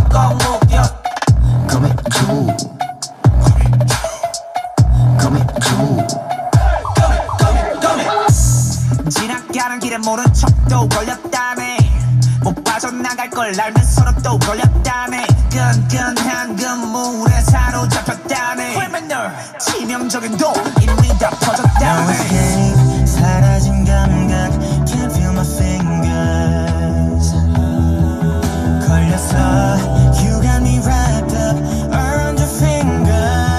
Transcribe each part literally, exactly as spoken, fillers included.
꽁꽁 묶여 Coming true Coming true Coming coming 지나가는 길에 모른 척도 걸렸다네 못 빠져나갈 걸 알면서도 또 걸렸다네 끈끈한 그물에 사로잡혔다네 criminal 치명적인 돌 이미 다 퍼졌다네 No escape 사라진 감각 Can't feel my fingers 걸렸어 You got me wrapped up around your fingers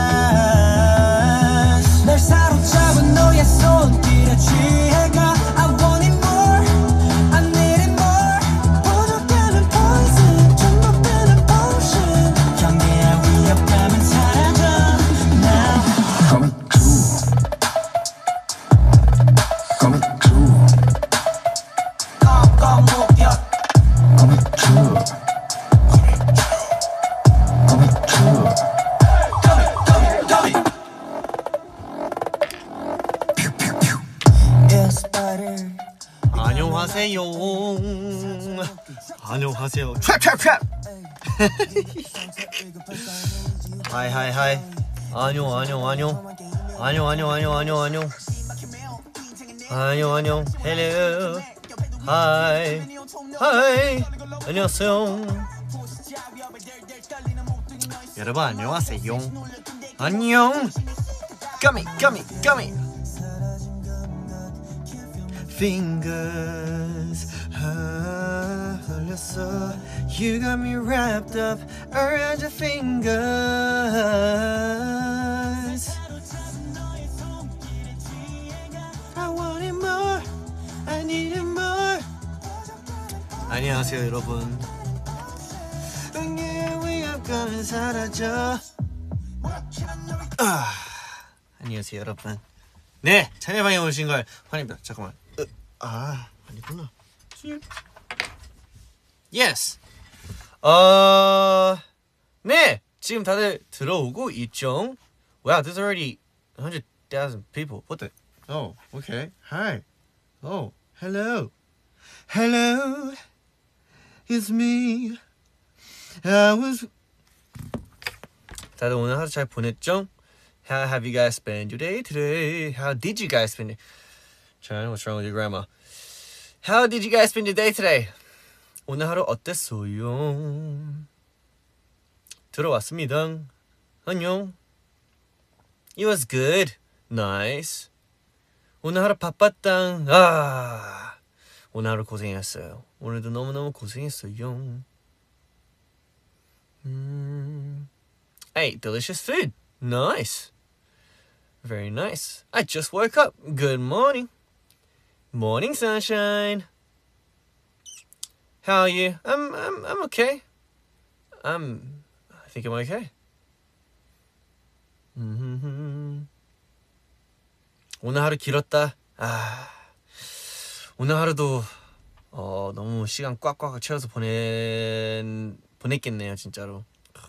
날 사로잡은 너의 손길에 취해가 I want it more I need it more 부족하는 poison 중독되는 potion 경계할 위협감은 사라져 Now Coming true Coming true 꽁꽁 묶여 Coming true Coming true Coming coming coming Pew pew pew It's butter 안녕하세요. 안녕하세요. 찹찹찹. 하이 하이 하이. 안녕 안녕 안녕. 안녕 안녕 안녕 안녕 안녕. 안녕 안녕. 헬로. 하이. 하이. 안녕하세요. 여러분 안녕하세요. 안녕. 까미 까미 까미. Fingers 흘렸어 You got me wrapped up around your fingers I want it more I need it more 안녕하세요 여러분 응애의 위협감은 사라져 아, 안녕하세요 여러분 네 자매방에 오신 걸 환영합니다 잠깐만 아, 아니구나. Yes. 어, 네, 지금 다들 들어오고 있죠. Wow, there's already one hundred thousand people. What the? Oh, okay. Hi. Oh, hello. Hello. It's me. I was. 다들 오늘 하루 잘 보냈죠? How have you guys spent your day today? How did you guys spend it? John, what's wrong with your grandma? How did you guys spend your day today? 오늘 하루 어땠어요? 들어왔습니다. 안녕. It was good. Nice. 오늘 하루 바빴다. 아, 오늘 하루 고생했어요. 오늘도 너무너무 고생했어요. 음, I ate delicious food. Nice. Very nice. I just woke up. Good morning. Morning, sunshine. How are you? I'm, I'm, I'm okay. I'm, I think I'm okay. Mm-hmm. 오늘 하루 길었다. 아, 오늘 하루도 어, 너무 시간 꽉꽉 채워서 보낸 보냈겠네요, 진짜로.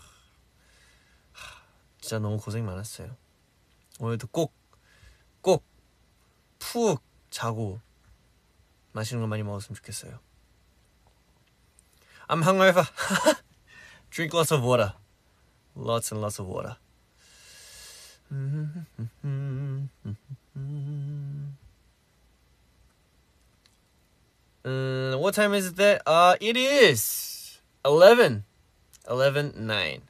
진짜 너무 고생 많았어요. 오늘도 꼭, 꼭 푹 자고 맛있는 거 많이 먹었으면 좋겠어요. I'm hungover. Drink lots of water. Lots and lots of water. uh, what time is it there? Uh, it is eleven. eleven nine.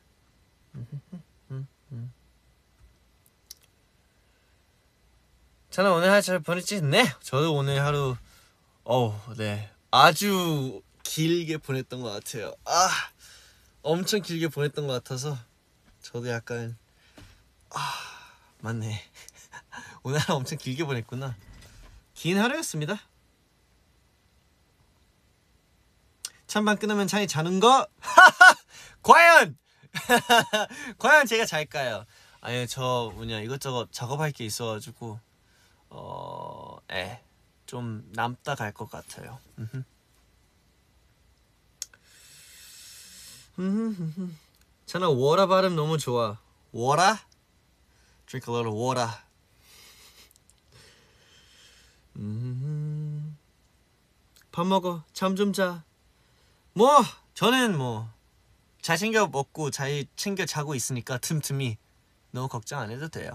자나 오늘 하루 잘 보냈지? 네! 저도 오늘 하루 어우 네 아주 길게 보냈던 것 같아요. 아 엄청 길게 보냈던 것 같아서 저도 약간 아 맞네 오늘 하루 엄청 길게 보냈구나. 긴 하루였습니다. 찬반 끊으면 찬이 자는 거? 과연! 과연 제가 잘까요? 아니 저 뭐냐 이것저것 작업할 게 있어가지고 어, 에, 좀 남다 갈 것 같아요. 저는 워라 발음 너무 좋아. 워라? Drink a little water. 밥 먹어. 잠 좀 자. 뭐 저는 뭐 잘 챙겨 먹고 잘 챙겨 자고 있으니까 틈틈이 너무 걱정 안 해도 돼요.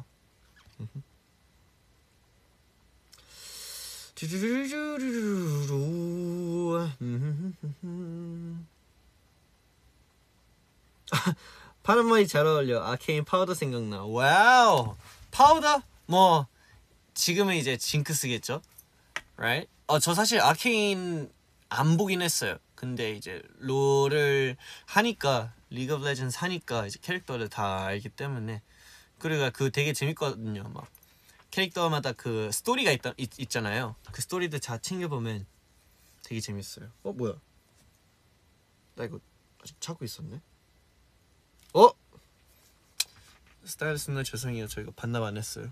파란 머리 잘 어울려. 아케인 파우더 생각나. 와우. 파우더? 뭐 지금은 이제 징크스겠죠? Right? 어, 저 사실 아케인 안 보긴 했어요. 근데 이제 롤을 하니까, 리그 오브 레전드 하니까 이제 캐릭터를 다 알기 때문에, 그리고 그 되게 재밌거든요. 막 캐릭터마다 그 스토리가 있다, 있, 있잖아요. 그 스토리들 다 챙겨보면 되게 재밌어요. 어 뭐야? 나 이거 아직 찾고 있었네. 어? 스타일리스트님 죄송해요. 저 이거 반납 안 했어요.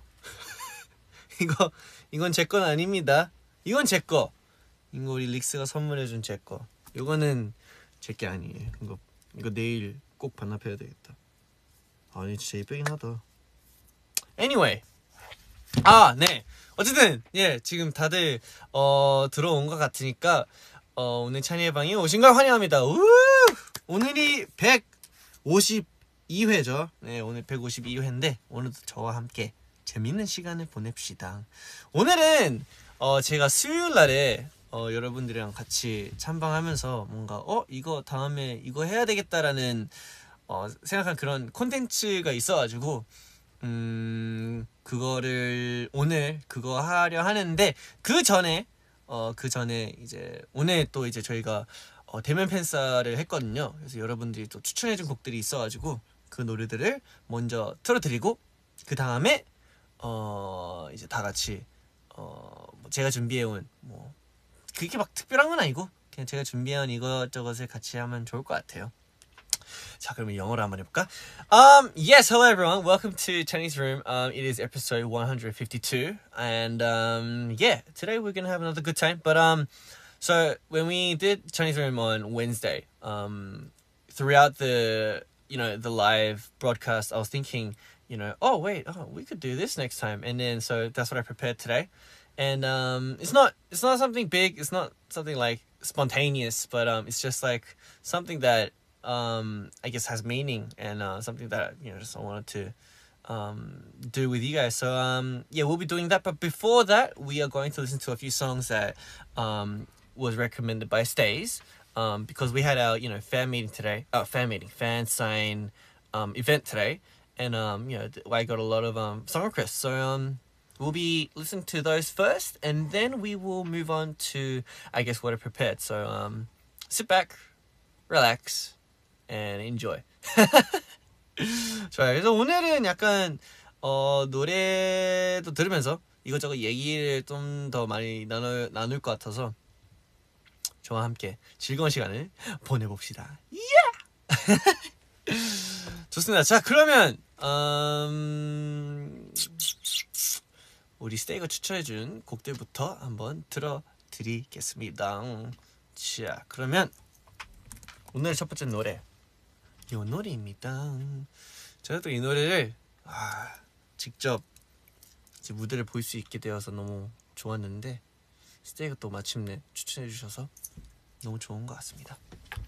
이거 이건 제 건 아닙니다. 이건 제 거. 이거 우리 릭스가 선물해준 제 거. 이거는 제 게 아니에요. 이거 이거 내일 꼭 반납해야 되겠다. 아니 진짜 이쁘긴 하다. Anyway, 아 네. 어쨌든 예 지금 다들 어 들어온 것 같으니까 어 오늘 찬이의 방에 오신 걸 환영합니다. 우! 오늘이 백오십이 회죠. 네 오늘 백오십이 회인데 오늘도 저와 함께 재밌는 시간을 보냅시다. 오늘은 어 제가 수요일 날에 어 여러분들이랑 같이 참방하면서 뭔가 어 이거 다음에 이거 해야 되겠다라는 어 생각한 그런 콘텐츠가 있어가지고 음 그거를 오늘 그거 하려 하는데 그 전에 어 그 전에 이제 오늘 또 이제 저희가 어 대면 팬싸를 했거든요. 그래서 여러분들이 또 추천해준 곡들이 있어가지고 그 노래들을 먼저 틀어드리고 그 다음에 어 이제 다 같이 어 뭐 제가 준비해온 뭐 그게 막 특별한 건 아니고 그냥 제가 준비한 이것저것을 같이 하면 좋을 것 같아요. 자, 그러면 영어로 한번 해볼까? Um, yes, hello everyone. Welcome to Chinese Room. Um, it is episode one hundred fifty-two, and um, yeah, today we're gonna have another good time. But um, so when we did Chinese Room on Wednesday, um, throughout the you know the live broadcast, I was thinking, you know, oh wait, oh we could do this next time, and then so that's what I prepared today. And um, it's not it's not something big. It's not something like spontaneous, but um, it's just like something that um, I guess has meaning and uh, something that you know just I wanted to um, do with you guys. So um, yeah, we'll be doing that. But before that, we are going to listen to a few songs that um, was recommended by Stays um, because we had our you know fan meeting today. Uh, fan meeting, fan sign um, event today, and um, you know I got a lot of um, song requests. So um. We'll be listening to those first, and then we will move on to, I guess, what I prepared. So, um, sit back, relax, and enjoy. 좋아요. 그래서 오늘은 약간 어, 노래도 들으면서 이것저것 얘기를 좀 더 많이 나눌, 나눌 것 같아서 저와 함께 즐거운 시간을 보내봅시다. Yeah! 좋습니다. 자, 그러면 음... 우리 스테이가 추천해준 곡들부터 한번 들어드리겠습니다. 자, 그러면 오늘 첫 번째 노래 이 노래입니다. 제가 또 이 노래를 아, 직접 이제 무대를 볼 수 있게 되어서 너무 좋았는데 스테이가 또 마침내 추천해주셔서 너무 좋은 것 같습니다.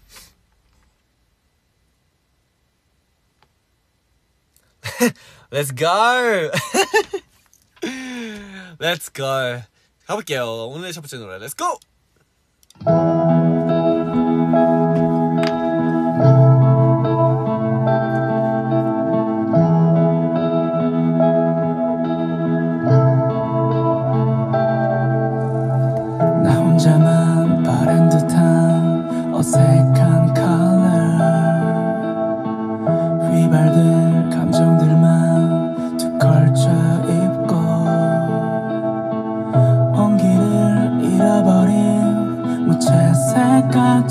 Let's go! Let's go. 가볼게요. 오늘 첫 번째 노래. Let's go. 나 혼자만 바른 듯한 어색한 color 휘발될 감정들만 툭 걸쳐 입고 온기를 잃어버린 무채색같이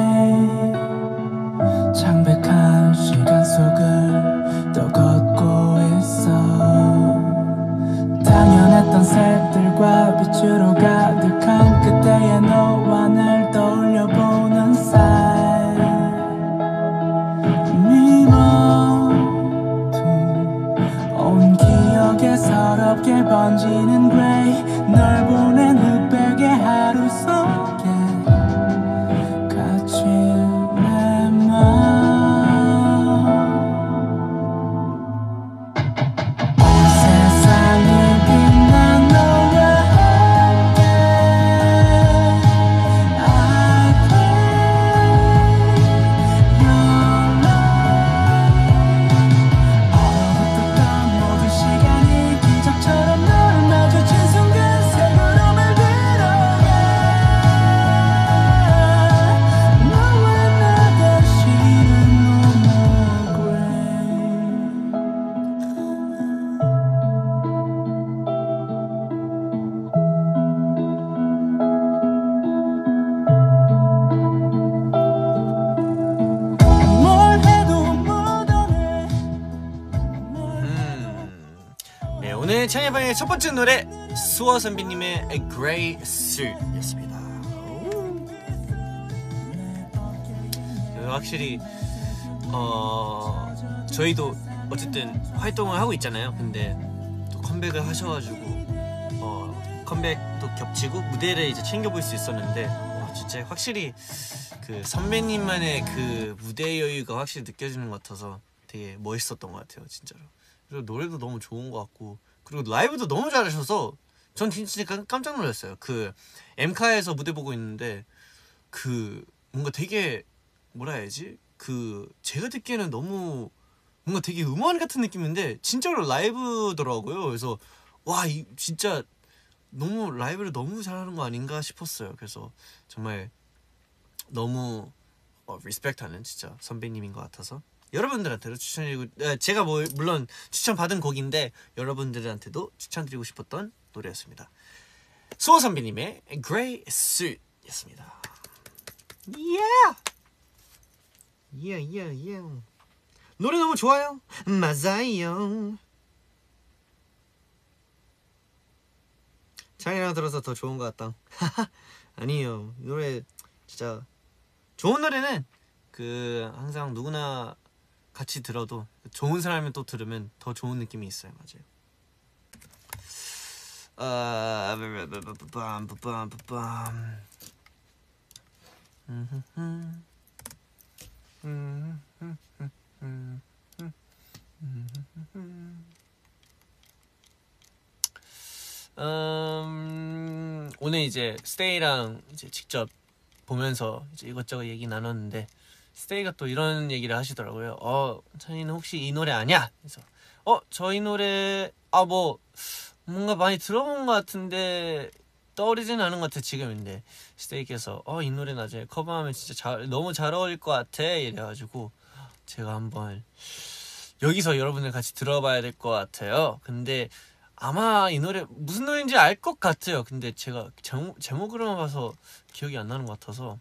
창백한 시간 속을 또 걷고 있어 당연했던 색들과 빛으로 가득한 그때의 너와 날 떠올려보는 사이 미워둔 온 기억에 서럽게 번지는 그레이 널 보낸 흑백의 하루 속에 갇힌 내 맘 오늘 찬이방의 첫 번째 노래 수호 선배님의 A Grey Suit였습니다. 확실히 어 저희도 어쨌든 활동을 하고 있잖아요. 근데 또 컴백을 하셔가지고 어 컴백도 겹치고 무대를 이제 챙겨볼 수 있었는데 와, 진짜 확실히 그 선배님만의 그 무대 여유가 확실히 느껴지는 것 같아서 되게 멋있었던 것 같아요, 진짜로. 그리고 노래도 너무 좋은 것 같고 그리고 라이브도 너무 잘하셔서 전 진짜 깜짝 놀랐어요. 그 엠카에서 무대 보고 있는데 그 뭔가 되게 뭐라 해야지? 그 제가 듣기에는 너무 뭔가 되게 음원 같은 느낌인데 진짜로 라이브더라고요. 그래서 와, 이 진짜 너무 라이브를 너무 잘하는 거 아닌가 싶었어요. 그래서 정말 너무 어, 리스펙트하는 진짜 선배님인 것 같아서 여러분들한테도 추천드리고, 제가 뭐 물론 추천받은 곡인데 여러분들한테도 추천드리고 싶었던 노래였습니다. 수호 선배님의 Grey Suit였습니다. Yeah! Yeah, yeah, yeah. 노래 너무 좋아요. 맞아요. 찬이랑 들어서 더 좋은 것 같다. 아니에요. 노래 진짜 좋은 노래는 그 항상 누구나 같이 들어도 좋은 사람이 또 들으면 더 좋은 느낌이 있어요. 맞아요. 아, 빰빰빰빰빰. 음, 오늘 이제 스테이랑 이제 직접 보면서 이제 이것저것 얘기 나눴는데 스테이가 또 이런 얘기를 하시더라고요. 어, 찬이는 혹시 이 노래 아냐? 그래서 어, 저 이 노래 아 뭐 뭔가 많이 들어본 것 같은데 떠오르진 않은 것 같아 지금인데 스테이께서 어, 이 노래 나중에 커버하면 진짜 잘, 너무 잘 어울릴 것 같아 이래가지고 제가 한번 여기서 여러분들 같이 들어봐야 될 것 같아요. 근데 아마 이 노래 무슨 노래인지 알 것 같아요. 근데 제가 제목, 제목으로만 봐서 기억이 안 나는 것 같아서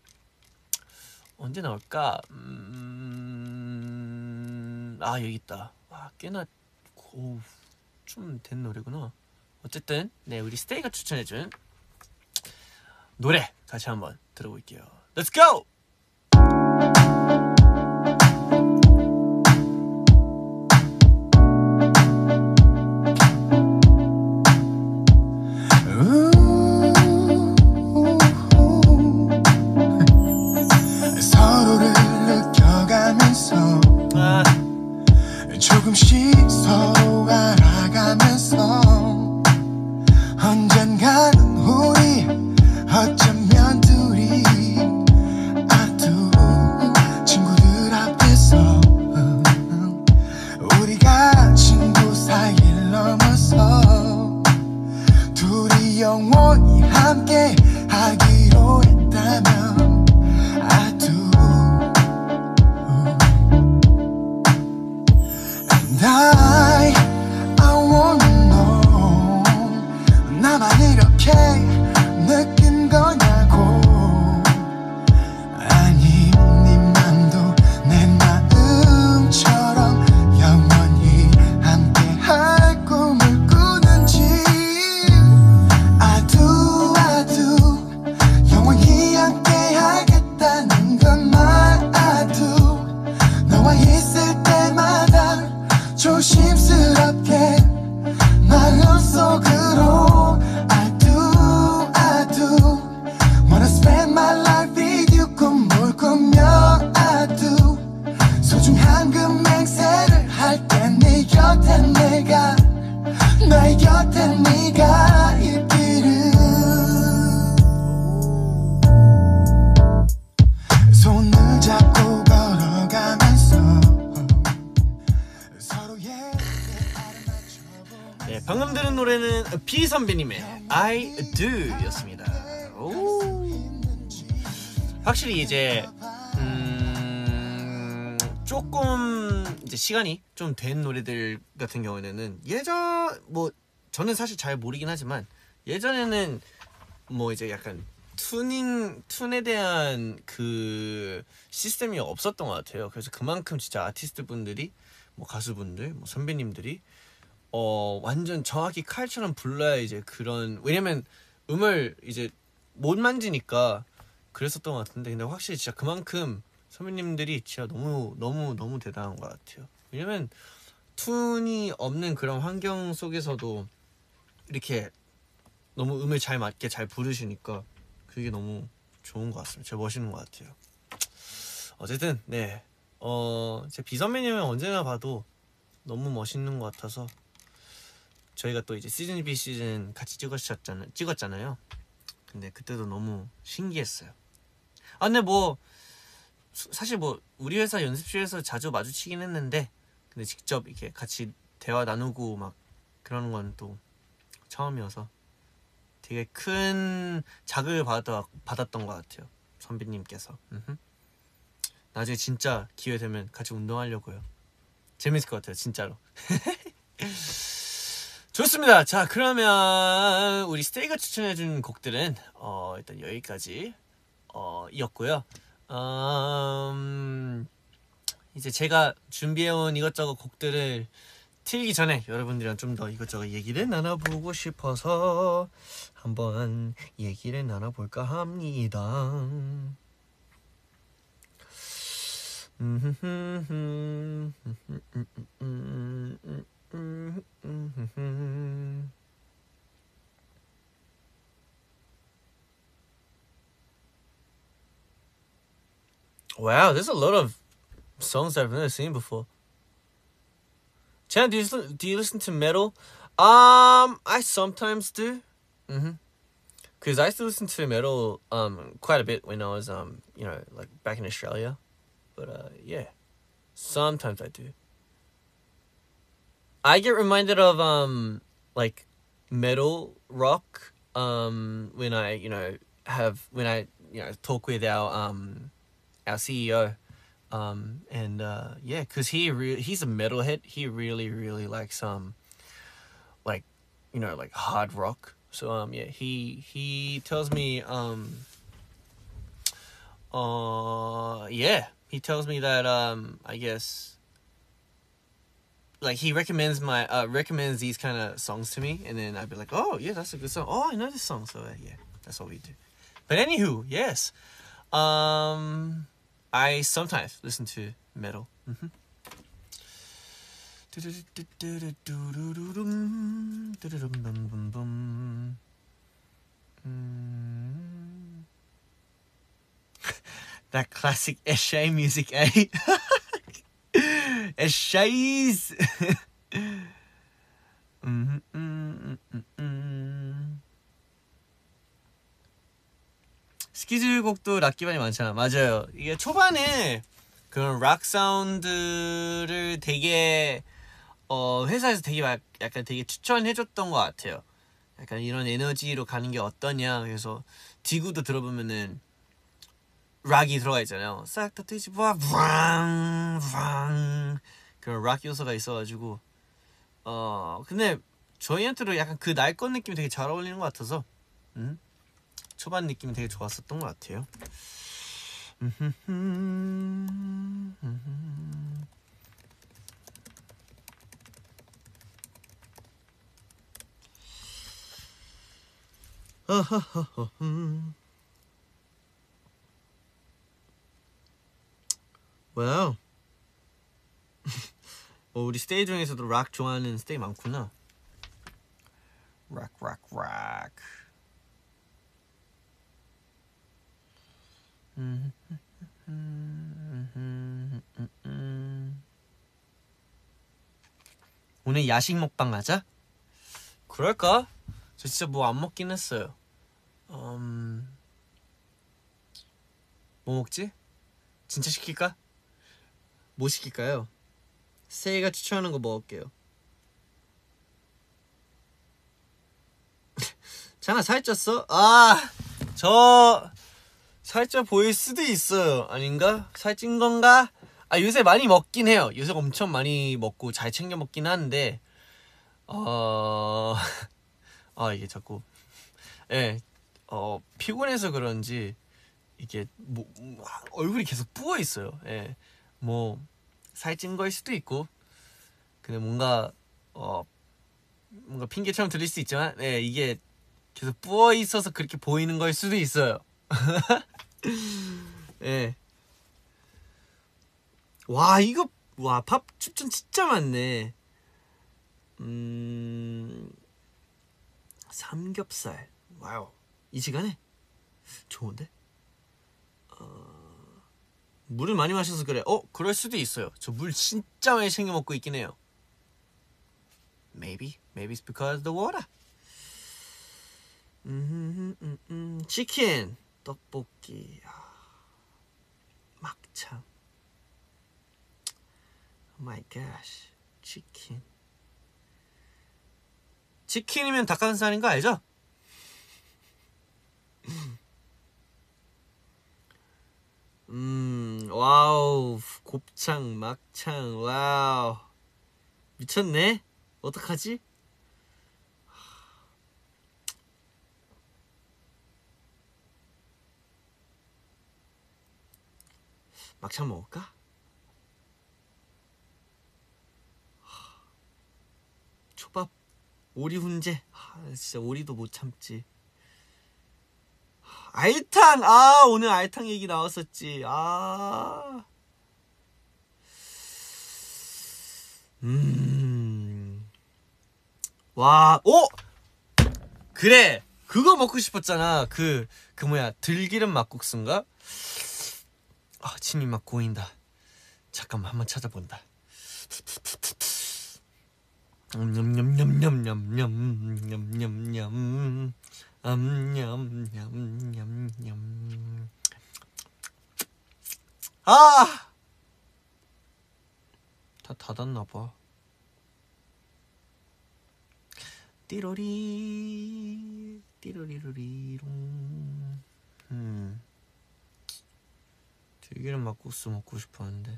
언제 나올까? 음... 아, 여기 있다. 와, 꽤나 오, 좀 된 노래구나. 어쨌든 네, 우리 스테이가 추천해준 노래 같이 한번 들어볼게요. Let's go! 조금씩 서로 알아가면서 언젠가는 우리 어쩌면 둘이 아두 친구들 앞에서 우리가 친구 사이를 넘어서 둘이 영원히 함께 하기로 했다면 아두 I, I wanna know 나만 이렇게 느낀 거냐고 아님 네 맘도 내 마음처럼 영원히 함께 할 꿈을 꾸는지 I do, I do 영원히 함께 하겠다는 것만 I do 너와 있을 때마다 조심스럽게 마음속으로 I do, I do Wanna spend my life with you 꿈을 꾸며 I do 소중한 그 맹세를 할 때 네 곁에 내가 너의 곁에 네가 있기를 손을 잡고 걸어가면서 네, 방금 들은 노래는 비 선배님의 I Do 였습니다. 오. 확실히 이제 음, 조금 이제 시간이 좀 된 노래들 같은 경우에는 예전 뭐 저는 사실 잘 모르긴 하지만 예전에는 뭐 이제 약간 튜닝 튠에 대한 그 시스템이 없었던 것 같아요. 그래서 그만큼 진짜 아티스트 분들이 뭐 가수분들 뭐 선배님들이 어 완전 정확히 칼처럼 불러야 이제 그런, 왜냐면 음을 이제 못 만지니까 그랬었던 것 같은데, 근데 확실히 진짜 그만큼 선배님들이 진짜 너무 너무 너무 대단한 것 같아요. 왜냐면 툰이 없는 그런 환경 속에서도 이렇게 너무 음을 잘 맞게 잘 부르시니까 그게 너무 좋은 것 같습니다. 진짜 멋있는 것 같아요. 어쨌든 네, 어, 제 비선배님은 언제나 봐도 너무 멋있는 것 같아서 저희가 또 이제 시즌 B 시즌 같이 찍었잖아요. 찍었잖아요. 근데 그때도 너무 신기했어요. 아 근데 뭐 사실 뭐 우리 회사 연습실에서 자주 마주치긴 했는데, 근데 직접 이렇게 같이 대화 나누고 막 그러는 건 또 처음이어서 되게 큰 자극을 받아, 받았던 것 같아요. 선배님께서. 음흠. 나중에 진짜 기회 되면 같이 운동하려고요. 재밌을 것 같아요, 진짜로. 좋습니다. 자, 그러면 우리 스테이가 추천해준 곡들은 어, 일단 여기까지 어, 이었고요. 음, 이제 제가 준비해온 이것저것 곡들을 틀기 전에 여러분들이랑 좀 더 이것저것 얘기를 나눠보고 싶어서 한번 얘기를 나눠볼까 합니다. Wow, there's a lot of songs that I've never seen before. Chan, do you listen, do you listen to metal? Um, I sometimes do. Mm-hmm. Cause I used to listen to metal um quite a bit when I was um you know like back in Australia, but uh yeah, sometimes I do. I get reminded of um like metal rock um when I you know have when I you know talk with our um our C E O. Um and uh yeah, cause he re- he's a metalhead. He really really likes um like you know like hard rock. So um yeah, he he tells me um uh yeah, he tells me that um I guess like he recommends my uh recommends these kind of songs to me, and then I'd be like, oh yeah, that's a good song. Oh, I know this song. So uh, yeah, that's what we do. But anywho, yes, um. I sometimes listen to metal. Mm-hmm. That classic Eshay music, eh? Eshays. 스키즈 곡도 락 기반이 많잖아. 맞아요. 이게 초반에 그런 락 사운드를 되게 어 회사에서 되게 막 약간 되게 추천해줬던 것 같아요. 약간 이런 에너지로 가는 게 어떠냐. 그래서 디구도 들어보면은 락이 들어가 있잖아요. 싹 다 뒤집어 브랑 브랑 그런 락 요소가 있어가지고 어 근데 저희한테도 약간 그 날것 느낌이 되게 잘 어울리는 것 같아서 음? 초반 느낌이 되게 좋았었던 것 같아요. 와우. 어, 우리 스테이 중에서도 락 좋아하는 스테이 많구나. 락, 락, 락. 오늘 야식 먹방 하자? 그럴까? 저 진짜 뭐 안 먹긴 했어요. 음... 뭐 먹지? 진짜 시킬까? 뭐 시킬까요? 세이가 추천하는 거 먹을게요. 장아 살쪘어? 아, 저 살쪄 보일 수도 있어요. 아닌가? 살찐 건가? 아 요새 많이 먹긴 해요. 요새 엄청 많이 먹고 잘 챙겨 먹긴 하는데 어... 아 이게 자꾸 예, 네, 어 피곤해서 그런지 이게 뭐 얼굴이 계속 부어 있어요. 예, 뭐 살찐 거일 수도 있고 근데 뭔가 어 뭔가 핑계처럼 들릴 수 있지만 네, 이게 계속 부어 있어서 그렇게 보이는 걸 수도 있어요. 네. 와 이거 와 밥 추천 진짜 많네. 음 삼겹살 와우 이 시간에 좋은데? 어, 물을 많이 마셔서 그래. 어 그럴 수도 있어요. 저 물 진짜 많이 챙겨 먹고 있긴 해요. Maybe maybe it's because of the water. 음, 음, 음. 치킨 떡볶이 막창. Oh my gosh 치킨. 치킨이면 닭가슴살인 거 알죠? 음, 와우, 곱창, 막창, 와우. 미쳤네? 어떡하지? 막창 먹을까? 초밥, 오리 훈제. 아, 진짜 오리도 못 참지. 알탕! 아, 오늘 알탕 얘기 나왔었지. 아. 음. 와, 오! 그래! 그거 먹고 싶었잖아. 그, 그 뭐야, 들기름 막국수인가? 아, 침이 막 고인다. 잠깐만, 한번 찾아본다. 냠냠냠냠냠냠냠냠냠 냠냠냠냠냠 아! 다 닫았나봐. 띠로리 띠로리로리롱. 음 들기름 막국수 먹고 싶었는데.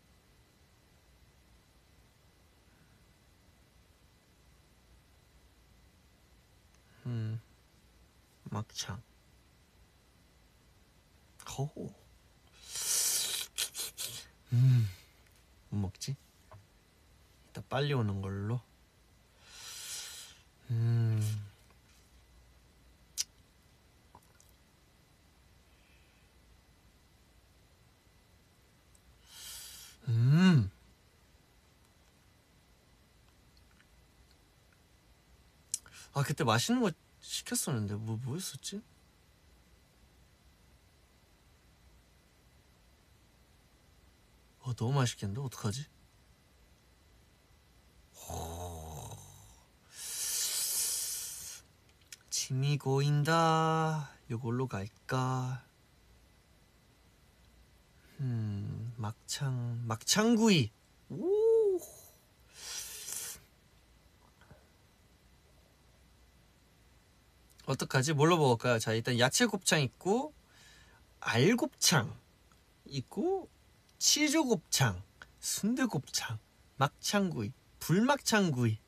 음 막창. 호. 음, 뭐 먹지? 이따 빨리 오는 걸로. 음. 음. 아, 그때 맛있는 거 시켰었는데 뭐 뭐였었지? 어, 너무 맛있겠는데 어떡하지? 오. 침이 고인다. 이걸로 갈까? 음, 막창, 막창구이. 오. 어떡하지? 뭘로 먹을까요? 자, 일단 야채 곱창 있고, 알곱창 있고, 치즈 곱창, 순대 곱창, 막창구이, 불막창구이,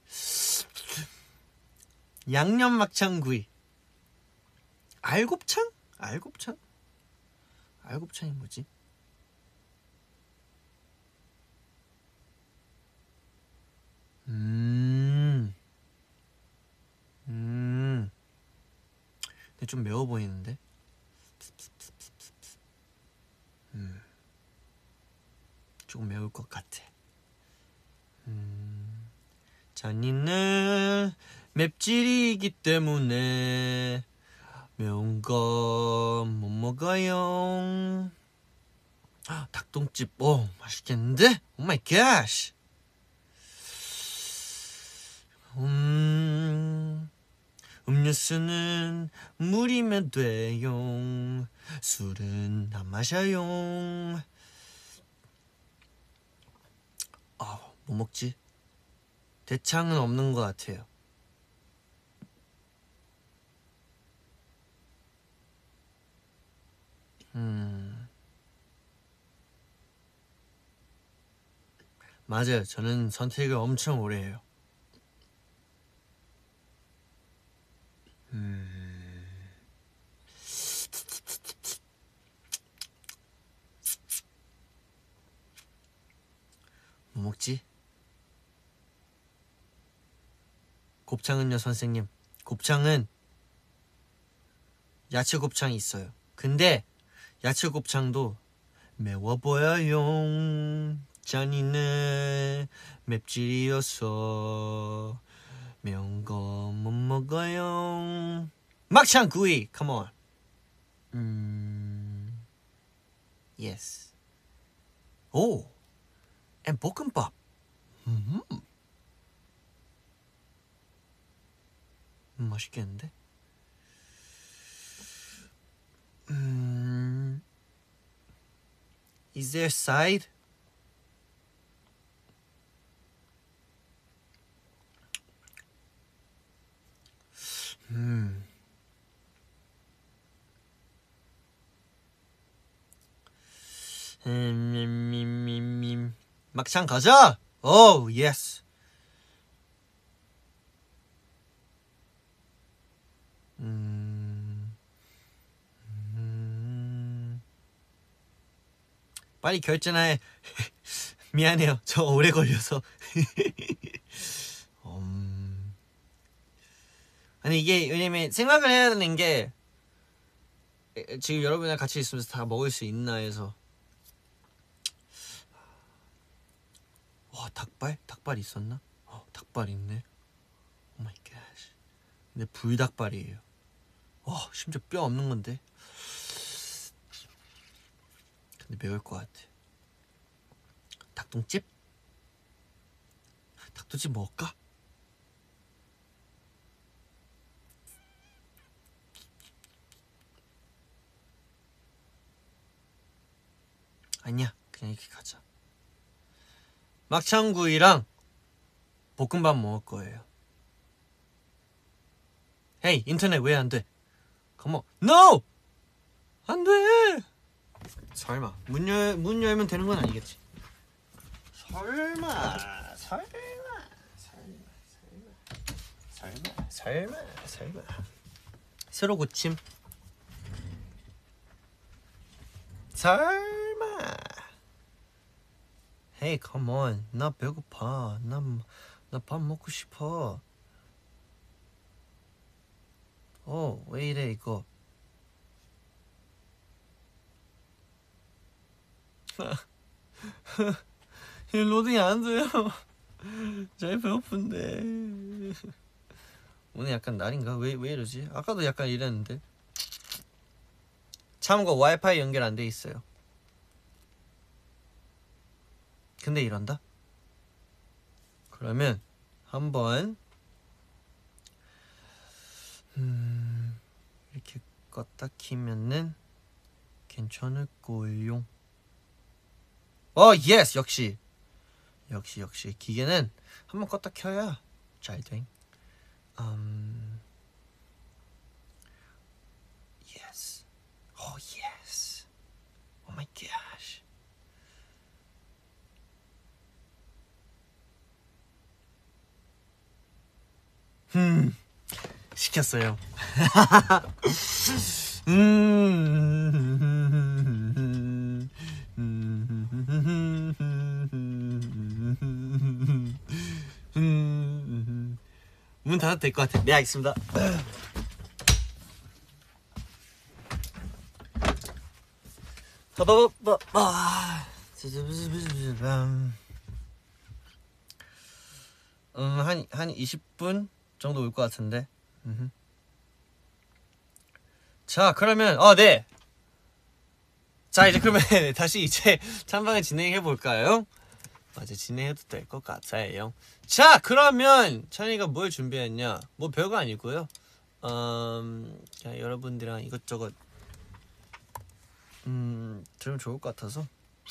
양념 막창구이, 알곱창? 알곱창? 알곱창이 뭐지? 음, 음, 근데 좀 매워 보이는데? 음, 조금 매울 것 같아. 음, 잔인은 맵찔이기 때문에 매운 거 못 먹어요. 아, 닭똥집, 오, 맛있겠는데? 오 마이 갓! 음, 음료수는 물이면 돼요. 술은 안 마셔요. 아, 뭐 먹지? 대창은 없는 것 같아요. 음, 맞아요. 저는 선택을 엄청 오래 해요. 음, 뭐 먹지? 곱창은요 선생님, 곱창은 야채 곱창이 있어요. 근데 야채 곱창도 매워 보여요. 잔인해 맵찔이어서 매운 거 못 먹어요. 막창구이, come on. 음, yes. 오, and 볶음밥. 음, 맛있겠는데? 음, is there side? 음. 음, 막창 가자. 오, 예스. 음, 음, 빨리 결제나 미안해요. 저 오래 걸려서. 음, 아니 이게 왜냐면 생각을 해야 되는 게 지금 여러분이랑 같이 있으면서 다 먹을 수 있나 해서. 와, 닭발? 닭발 있었나? 어, 닭발 있네. 오 마이 갓. 근데 불닭발이에요. 와, 심지어 뼈 없는 건데. 근데 매울 것 같아. 닭똥집? 닭똥집 먹을까? 아니야, 그냥 이렇게 가자. 막창구이랑 볶음밥 먹을 거예요. 헤이, 인터넷 왜 안 돼? 컴온. NO! 안 돼! 설마. 문, 열, 문 열면 되는 건 아니겠지? 설마. 설마. 설마. 설마. 설마. 설마. 새로 고침. 설마. 헤이, 컴온. 나 배고파. 나, 나 밥 먹고 싶어. 어, 왜 이래 이거. 로딩이 안 돼요. 잘 배고픈데. 오늘 약간 날인가? 왜, 왜 이러지? 아까도 약간 이랬는데. 참고 와이파이 연결 안 돼 있어요. 근데 이런다? 그러면 한번 음, 이렇게 껐다 키면은 괜찮을 거예요. 어, 예스! 역시 역시 역시 기계는 한번 껐다 켜야 잘 돼. 음, 예스. 오, 예스. 오 마이 갓. 음, 시켰어요. 음, 문 닫아도 될 것 같아. 네, 알겠습니다. 음, 한, 한 이십 분 정도 올 것 같은데. 음흠. 자, 그러면, 어, 네. 자, 이제 그러면 다시 이제 탐방을 진행해 볼까요? 맞아, 진행해도 될 것 같아요. 자, 그러면 찬이가 뭘 준비했냐? 뭐 별거 아니고요. 음, 자, 여러분들이랑 이것저것 음, 들으면 좋을 것 같아서.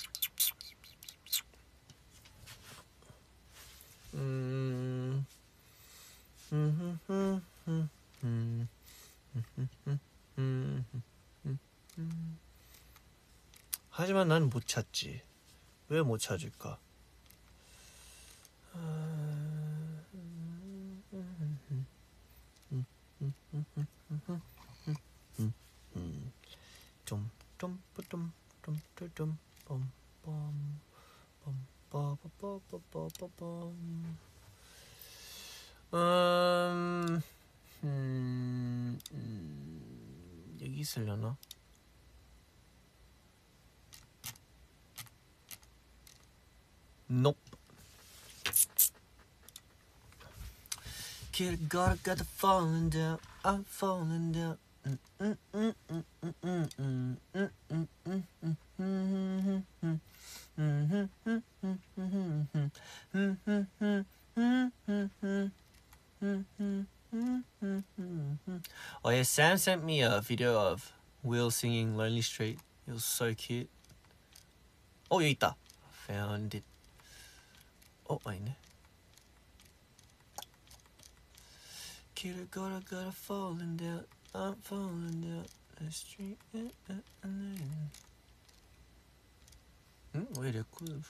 음, 음, 음, 음, 음, 음, 음, 음. 하지만 난 못 찾지. 왜 못 찾을까? 음, 음, 음 여기 있으려나? Nope. Kid gotta got the falling down. I'm falling down. Mm, mm, mm, mm, mm, mm, mm, mm, mm, mm, mm, mm, mm. Oh yeah, Sam sent me a video of Will singing Lonely Street. It was so cute. Oh, 여기 있다. Found it. 어, 아니네. Kid gotta gotta falling down. I'm falling down the street. 응? 왜 레코드?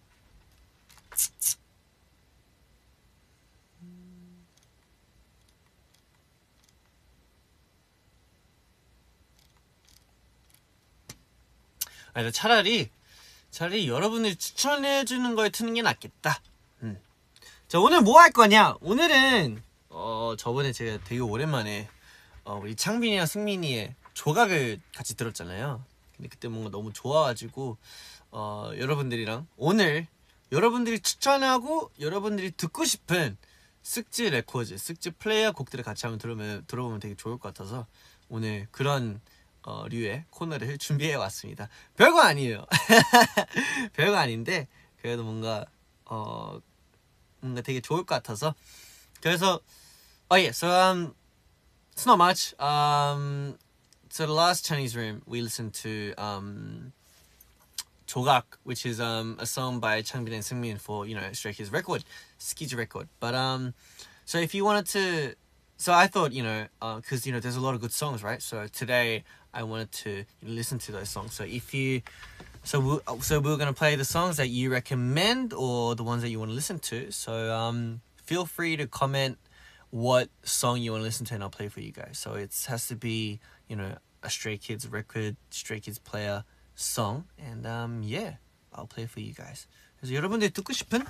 아니, 차라리 차라리 여러분들이 추천해주는 거에 트는 게 낫겠다. 음. 자, 오늘 뭐 할 거냐? 오늘은 어 저번에 제가 되게 오랜만에 어, 우리 창빈이랑 승민이의 조각을 같이 들었잖아요. 근데 그때 뭔가 너무 좋아가지고 어, 여러분들이랑 오늘 여러분들이 추천하고 여러분들이 듣고 싶은 쓱지 레코드, 쓱지 플레이어 곡들을 같이 한번 들으면, 들어보면 되게 좋을 것 같아서 오늘 그런 어, 류의 코너를 준비해 왔습니다. 별거 아니에요. 별거 아닌데 그래도 뭔가 어, 뭔가 되게 좋을 것 같아서 그래서 oh yeah, so um, it's not much. Um, so the last Chinese room we listened to um, 조각, which is um, a song by Changbin and Seungmin for you know Stray Kids record, Skiji record. But um, so if you wanted to, so I thought you know because uh, you know there's a lot of good songs, right? So today I wanted to you know, listen to those songs. So if you, so we so we're gonna play the songs that you recommend or the ones that you want to listen to. So um, feel free to comment what song you want to listen to and I'll play for you guys. So it has to be, you know, a Stray Kids record, Stray Kids player song. And um, yeah, I'll play for you guys. 그래서 여러분들이 듣고 싶은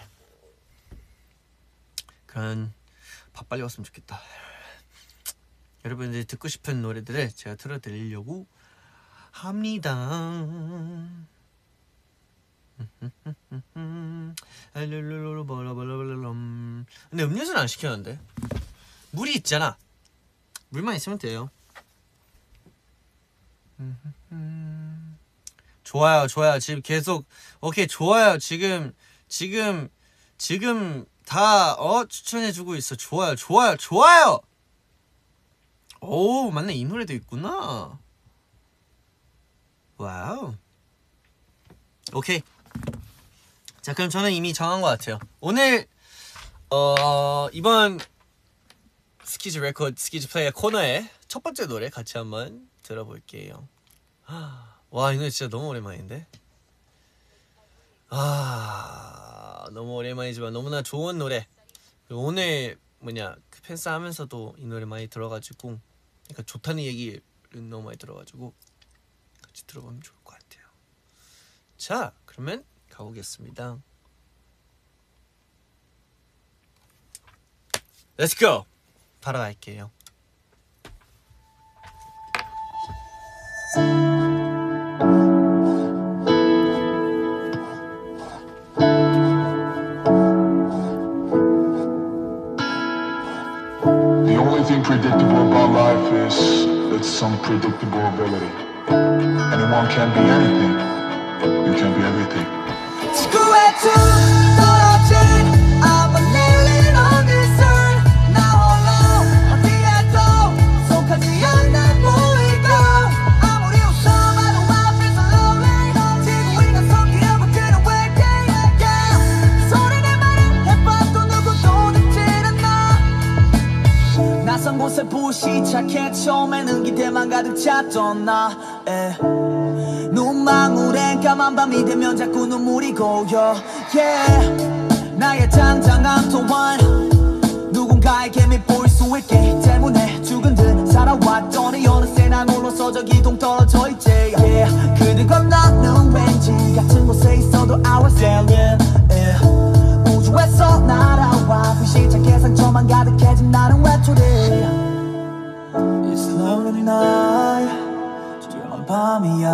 그런 밥 빨리 왔으면 좋겠다. 여러분들이 듣고 싶은 노래들을 제가 틀어드리려고 합니다. 근데 음료수는 안 시켰는데 물이 있잖아. 물만 있으면 돼요. 좋아요, 좋아요. 지금 계속 오케이 좋아요. 지금 지금 지금 다 어 추천해주고 있어. 좋아요, 좋아요, 좋아요. 오 맞네, 이 노래도 있구나. 와우. 오케이. 자 그럼 저는 이미 정한 것 같아요. 오늘 어 이번 스키즈 레코드 스키즈 플레이어 코너의 첫 번째 노래 같이 한번 들어볼게요. 와 이 노래 진짜 너무 오랜만인데. 아 너무 오랜만이지만 너무나 좋은 노래. 오늘 뭐냐 그 팬싸 하면서도 이 노래 많이 들어가지고 그러니까 좋다는 얘기를 너무 많이 들어가지고 같이 들어보면 좋을 것 같아요. 자 그러면 가보겠습니다. Let's go. 바로 갈게요. The only thing predictable about life is its unpredictability. Anyone can be anything. You can be everything. 지구에 툭 떨어진 I'm a alien on this earth. 나 홀로 어디에도 속하지 않아 보이고 아무리 웃어봐도 앞에서 lonely. 지구 위가 성기를 붙이는 waiting. Yeah. 소리 내 말을 해봐도 누구도 듣질 않아. 낯선 곳에 부시작해 처음에는 기대만 가득 찼던 나 에. 눈망울엔 까만 밤이 되면 자꾸 눈물이 고여 yeah. 나의 당당한 또한 누군가에게 밉보일 수 있기 때문에 죽은 듯 살아왔더니 어느새 난 홀로서 저기 동 떨어져 있지 yeah. 그들과 나는 왠지 같은 곳에 있어도 I was alien yeah. 우주에서 날아와 불시착해 상처 너만 가득해진 나는 외톨이 It's lonely night 조용한 밤이야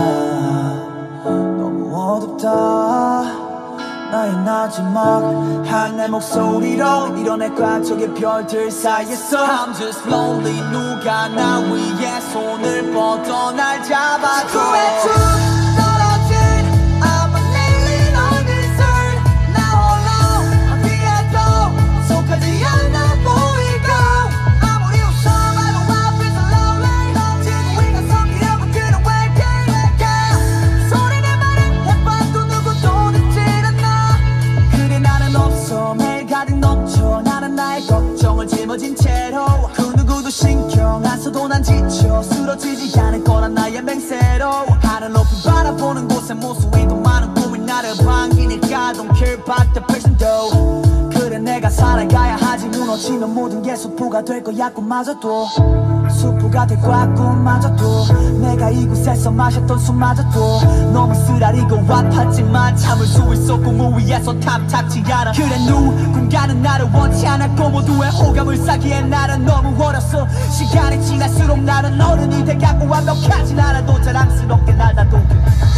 너무 어둡다 나의 마지막한 내 목소리로 이뤄낼까 저기 별들 사이에서 I'm just lonely 누가 나 위에 손을 뻗어 날 잡아줘 지구에 쭉 떨어진 I'm a alien on this earth 나 홀로 어디에도 속하지 않아 보이고 아무리 웃어봐도 I feel so lonely 지구 위가 성기하고 그는 외계 소리를 말해 해봐도 누구도 듣지 그래 나는 없어 매일 가득 넘쳐 나는 나의 걱정을 짊어진 채로 그 누구도 신경 안 써도 난 지쳐 쓰러지지 않을 거란 나의 맹세로 하늘 높이 바라보는 곳에 무수히도 많은 꿈이 나를 반기니까 Don't care about the person though 그래 내가 살아가야 하지 무너지면 모든 게 수포가 될 거야 꿈마저도 수포가 될 거야 꿈마저도 내가 이곳에서 마셨던 술마저도 너무 쓰라리고 아팠지만 참을 수 있어 꿈 위에서 탐탁지 않아 그래 누군가는 나를 원치 않았고 모두의 호감을 사기에 나는 너무 어렸어 시간이 지날수록 나는 어른이 돼가고 완벽하진 않아도 자랑스럽게 날 다독여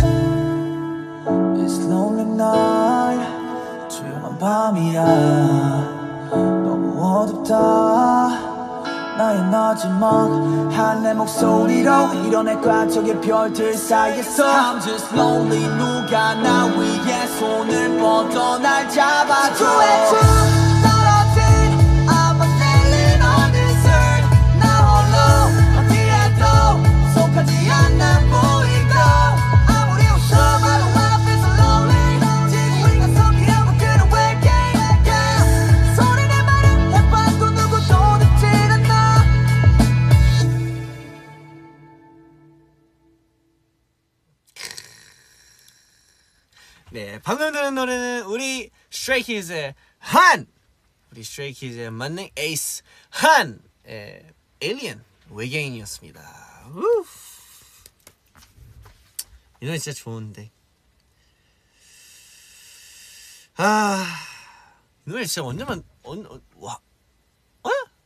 It's lonely night 조용한 밤이야 너무 어둡다 나의 마지막 내 목소리로 이뤄낼까 저기 별들 사이에서 I'm just lonely 누가 나 위에 손을 뻗어 날 잡아줘 지구에 쭉 떨어진 I'm a alien on this earth 나 홀로 어디에도 속하지 않아 보이고 아무리 웃어봐도 I feel so lonely 지구 위가 성기하고 그는 외계 소리를 말해 해봐도 누구도 듣지 않아 네, 방금 들은 노래는 우리 Stray Kids의 한! 우리 Stray Kids의 만능 에이스 한의 Alien 외계인이었습니다. 우. 이 노래 진짜 좋은데. 아, 이 노래 진짜 언제만 언, 어, 와, 어?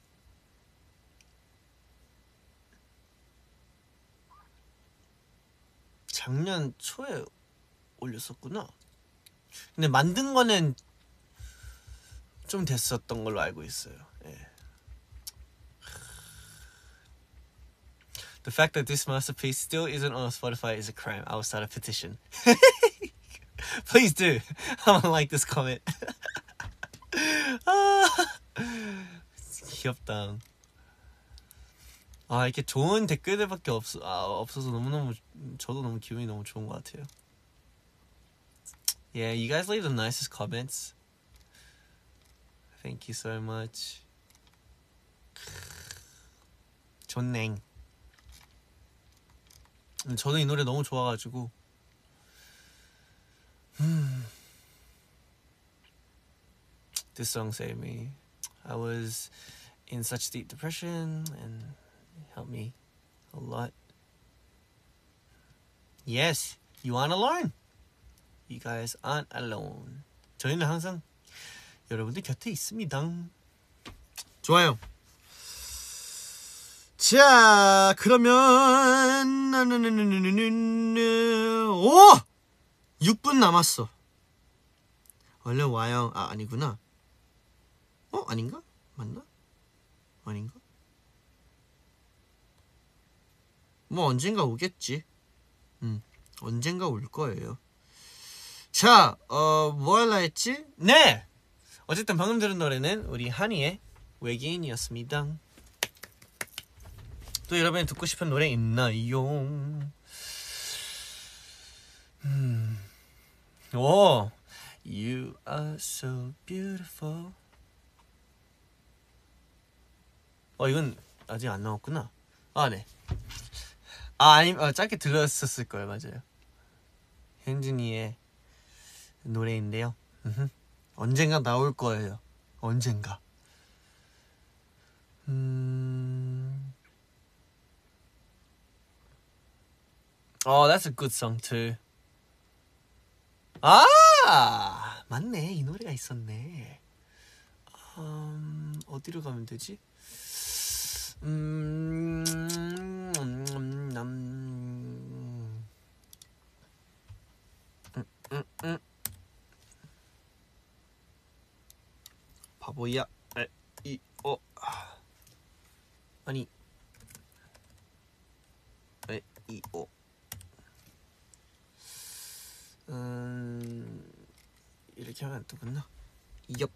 작년 초에 올렸었구나. 근데 만든 거는 좀 됐었던 걸로 알고 있어요. 예. The fact that this masterpiece still isn't on Spotify is a crime. I will start a petition. Please do. I don't like this comment. 아, 귀엽다. 아, 이렇게 좋은 댓글들밖에 없어, 아, 없어서 너무너무 저도 너무 기분이 너무 좋은 것 같아요. Yeah, you guys leave the nicest comments. Thank you so much. 좋네. 저도 이 노래 너무 좋아가지고. This song saved me. I was in such deep depression and it helped me a lot. Yes, you aren't alone. You guys aren't alone. 저희는 항상 여러분들 곁에 있습니다. 좋아요. 자, 그러면 오! 육 분 남았어. 얼른 와요. 아, 아니구나. 어? 아닌가? 맞나? 아닌가? 뭐 언젠가 오겠지. 음, 언젠가 올 거예요. 자, 어, 뭐 할라 했지? 네! 어쨌든 방금 들은 노래는 우리 한이의 외계인이었습니다. 또 여러분이 듣고 싶은 노래 있나요? 음. 오! You are so beautiful. 어, 이건 아직 안 나왔구나. 아, 네. 아, 아니, 어, 짧게 들렸었을 거예요. 맞아요. 현준이의 노래인데요. 언젠가 나올 거예요. 언젠가. 음... Oh, that's a good song too. 아, 맞네. 이 노래가 있었네. Um, 어디로 가면 되지? 음, 음, 음, 음, 음, 음. 바보야. 에, 이, 어. 아니. 에, 이, 어. 음, 이렇게 하면 안 뜨구나. 엽.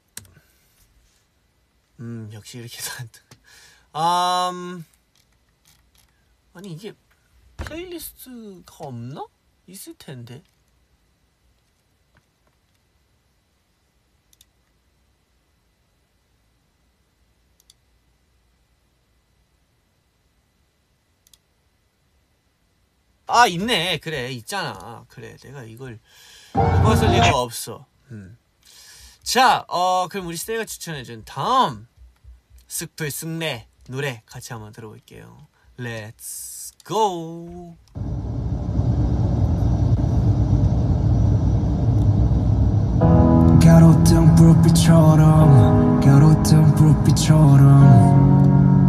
음, 역시 이렇게 해서 안 뜨. 음, 아니 이게 플레이리스트가 없나? 있을 텐데. 아 있네. 그래 있잖아. 그래 내가 이걸 못 봤을 리가 없어. 음. 자, 어 그럼 우리 스테이가 추천해준 다음 쓱풀 쓱내 노래 같이 한번 들어볼게요. Let's go. 가로등 불빛처럼 가로등 불빛처럼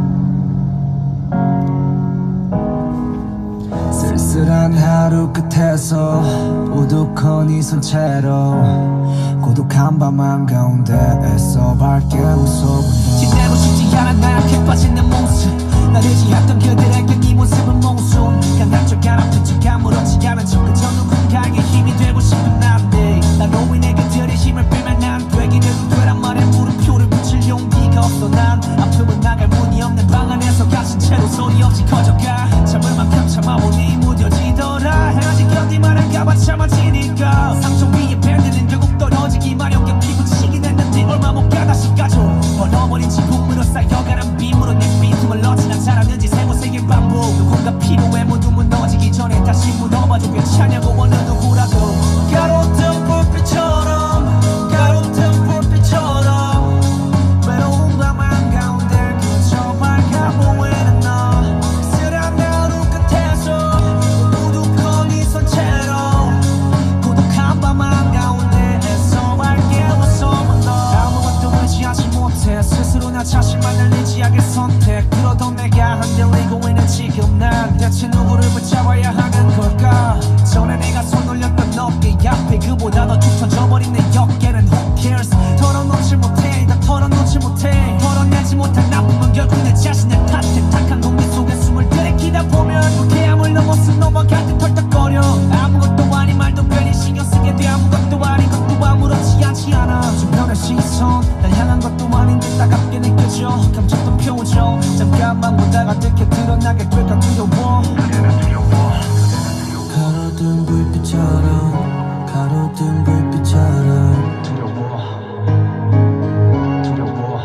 쓸쓸한 하루 끝에서 우두커니 손채로 고독한 밤 한가운데 애써 밝게 웃어본다 지내고 싶지 않아 나약해 빠진 내 모습 날 의지했던 그들에게 네 모습은 몽순 강한 척 아픈 척 아무렇지 않은 척 그저 누군가에게 힘이 되고 싶은 난데 나로 인해 그들의 힘을 빼면 안 되기는 되란 말에 물음표를 붙일 용기가 없어 난 아픔은 나갈 문이 없는 방 안에서 갇힌 채로 소리 없이 커져가 참을 만큼 참아보니 무뎌지더라 헤어진 견디만 할까봐 참아지니까 상처 위에 밴드는 결국 떨어지기 마련 겹히고 치긴 했는데 얼마 못 가 다시 가져 벌어버린 지붕으로 쌓여가는 빔으로 내 빈틈을 넣지나 잘하는지 세고세계 반복 누군가 필요해 모두 무너지기 전에 다시 물어봐도 괜찮냐고 어느 누구라도 가로등 불빛처럼 가로등 불빛처럼 외로운 밤 한가운데 그저 밝아 보이는 너 쓸쓸한 하루 끝에서 우두커니 손채로 고독한 밤 한가운데 애써 밝게 웃어본 너 아무것도 의지하지 못해 스스로 나 자신만을 의지하게 선택 그러던 내가 흔들리고 있는 지금 난 대체 누구를 붙잡아야 하는 걸까 전에 내가 손 올렸던 어깨 앞에 그보다 더 툭 터져버린 내 어깨는 who cares 털어놓지 못해 다 털어놓지 못해 털어내지 못한 아픔은 결국 내 자신을 탓해 탁한 공기 속에 숨을 들이키다 보면 불쾌함을 넘어서 넘어갈 듯 털떡거려 아무것도 아닌 말도 괜히 신경 쓰게 돼 아무것도 아닌 것도 아무렇지 않지 않아 주변의 시선 날 향한 것도 아닌 듯 따갑게 느껴져 감췄던 표정 잠깐만 보다가 들켜 드러나게 될까 두려워 가로등 불빛처럼 가로등 불빛처럼 두려워 두려워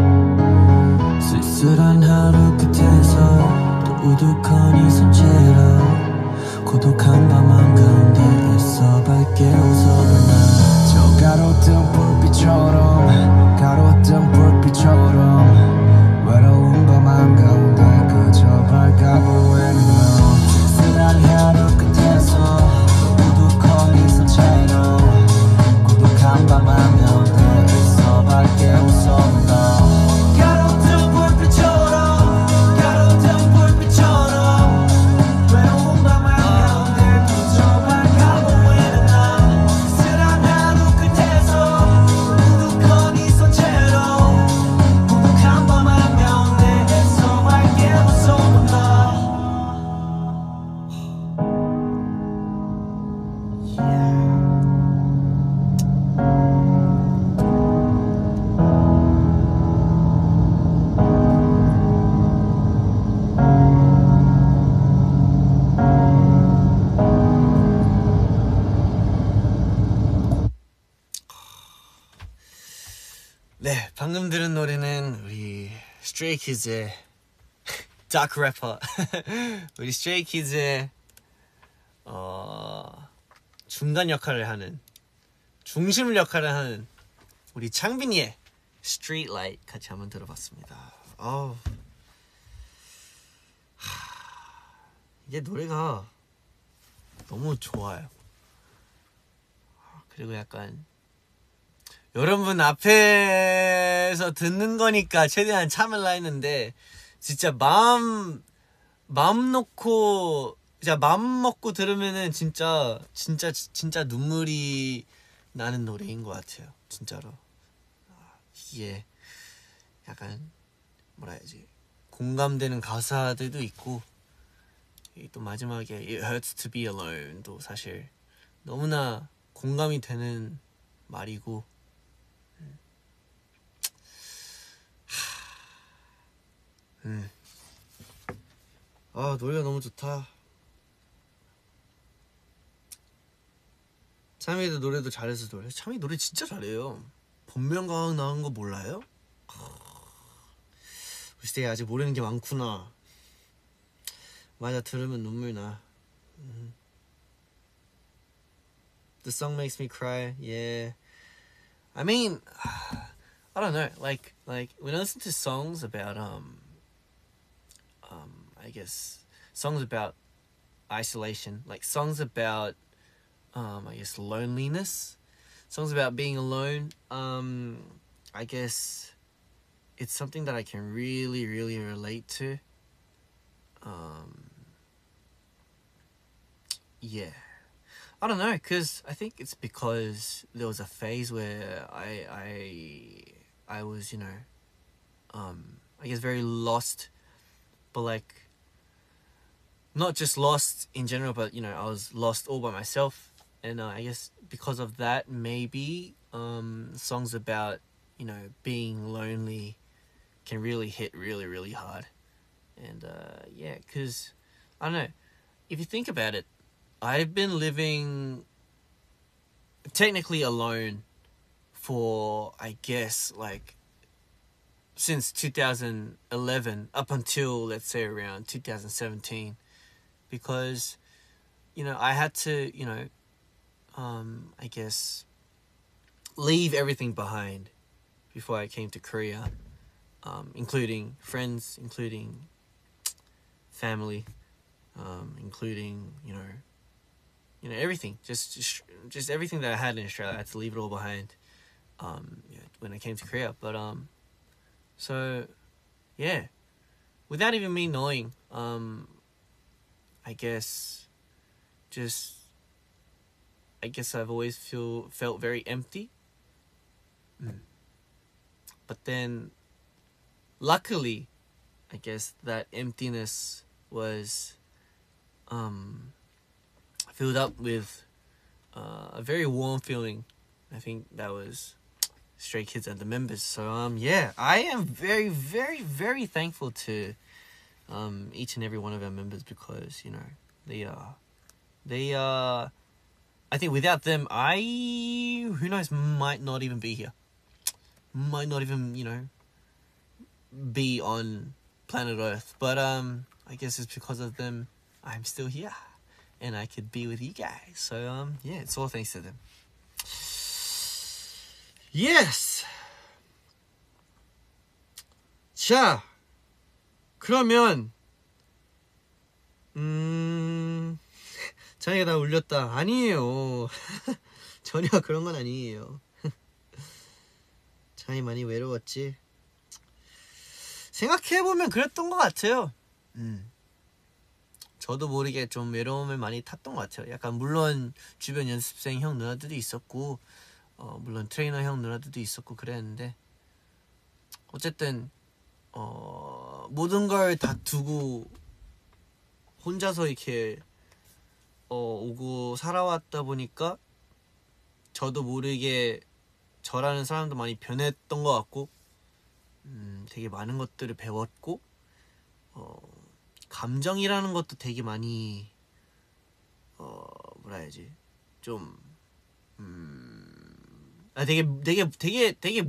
쓸쓸한 하루 끝에서 또 우두커니 손채로 고독한 밤 한가운데 애써 밝게 웃어본 나저 가로등 불빛처럼 가로등 불빛처럼 외로운 밤 한가운데 그저 밝아 보이는 너 쓸쓸한 하루 끝에서 우두커니 손채로 고독한 밤 한가운데 애써 밝게 웃어본 너 가로등 불빛처럼 가로등 불빛처럼 외로운 밤 한가운데 그저 밝아 보이는 너 쓸쓸한 하루 끝에서 우두커니 손채로 고독한 밤 한가운데 애써 밝게 웃어본 너 네, 방금 들은 노래는 우리 스트레이 키즈의 다크 래퍼 우리 스트레이 키즈의 어, 중간 역할을 하는 중심 역할을 하는 우리 창빈이의 Street Light 같이 한번 들어봤습니다. 어우, 하, 이게 노래가 너무 좋아요. 그리고 약간 여러분 앞에서 듣는 거니까 최대한 참을라 했는데 진짜 마음 마음 놓고 진짜 마음 먹고 들으면은 진짜 진짜 진짜 눈물이 나는 노래인 것 같아요. 진짜로. 이게 약간 뭐라 해야지 공감되는 가사들도 있고 또 마지막에 It hurts to be alone도 사실 너무나 공감이 되는 말이고 음. 아 노래가 너무 좋다. 참이도 노래도 잘해서 노래 참이 노래 진짜 잘해요. 본명가왕 나온 거 몰라요? 우리 시대에 아직 모르는 게 많구나. 맞아 들으면 눈물 나. 음. The song makes me cry. Yeah. I mean, I don't know. Like, like when I listen to songs about um, um, I guess songs about isolation, like songs about um, I guess loneliness, songs about being alone. Um, I guess it's something that I can really, really relate to. Um, yeah. I don't know, cause I think it's because there was a phase where I I I was, you know, um, I guess very lost, but like not just lost in general, but you know, I was lost all by myself, and uh, I guess because of that, maybe um, songs about you know being lonely can really hit really really hard, and uh, yeah, cause I don't know, if you think about it. I've been living technically alone for, I guess, like, since two thousand eleven up until, let's say, around two thousand seventeen. Because, you know, I had to, you know, um, I guess, leave everything behind before I came to Korea, um, including friends, including family, um, including, you know, You know, everything, just, just just everything that I had in Australia, I had to leave it all behind um, you know, when I came to Korea. But, um, so, yeah, without even me knowing, um, I guess, just, I guess I've always feel felt very empty. Mm. But then, luckily, I guess that emptiness was, um... filled up with uh, a very warm feeling. I think that was Stray Kids and the members. So um yeah, I am very very very thankful to um each and every one of our members because you know they are they are I think without them I who knows might not even be here. Might not even, you know, be on planet Earth. But um I guess it's because of them I'm still here. And I could be with you guys. So, um, yeah, it's all thanks to them. Yes! 자, 그러면, 음, 자기가 나 울렸다. 아니에요. 전혀 그런 건 아니에요. 자기 많이 외로웠지? 생각해보면 그랬던 것 같아요. 음. 저도 모르게 좀 외로움을 많이 탔던 것 같아요. 약간 물론 주변 연습생 형 누나들도 있었고 어, 물론 트레이너 형 누나들도 있었고 그랬는데 어쨌든 어, 모든 걸 다 두고 혼자서 이렇게 어, 오고 살아왔다 보니까 저도 모르게 저라는 사람도 많이 변했던 것 같고 음, 되게 많은 것들을 배웠고 어, 감정이라는 것도 되게 많이 어 뭐라 해야지 좀 음, 아 되게 되게 되게 되게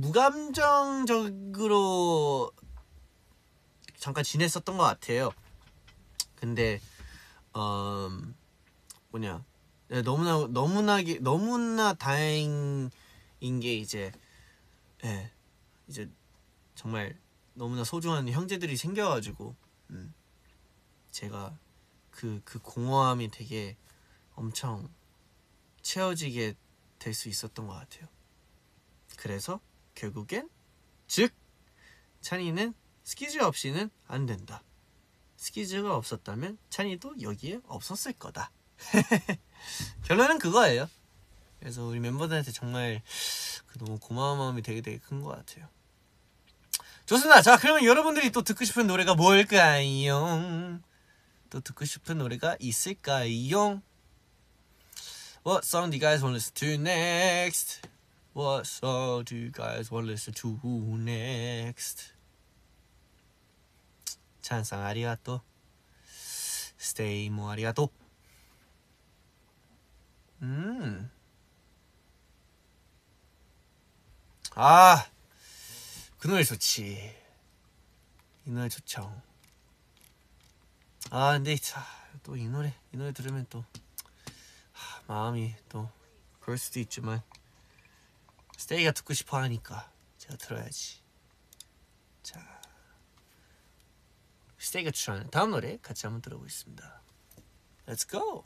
무감정적으로 잠깐 지냈었던 것 같아요. 근데 어 뭐냐 너무나 너무나 너무나 다행인 게 이제 예 이제 정말 너무나 소중한 형제들이 생겨가지고. 음. 제가 그, 그 공허함이 되게 엄청 채워지게 될 수 있었던 것 같아요. 그래서 결국엔 즉 찬이는 스키즈 없이는 안 된다. 스키즈가 없었다면 찬이도 여기에 없었을 거다. 결론은 그거예요. 그래서 우리 멤버들한테 정말 너무 고마운 마음이 되게 되게 큰 것 같아요. 좋습니다. 자, 그러면 여러분들이 또 듣고 싶은 노래가 뭘까요? 또 듣고 싶은 노래가 있을까요? What song do you guys want to listen to next? What song do you guys want to listen to next? 찬상 아리가또. Stay 뭐 아리가또. 음. 아, 그 노래 좋지. 이 노래 좋죠. 아, 근데 또 이 노래, 이 노래 들으면 또 하, 마음이 또 그럴 수도 있지만 스테이가 듣고 싶어 하니까 제가 들어야지. 자, 스테이가 추천하는 다음 노래 같이 한번 들어보겠습니다. Let's go.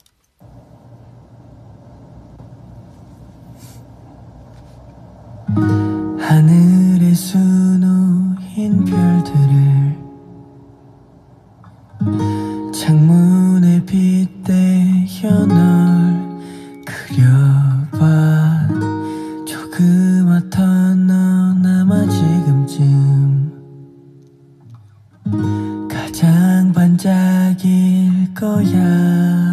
하늘에서 놓인 별들을 창문에 빗대어 널 그려봐. 조그맣던 너나마 지금쯤 가장 반짝일 거야.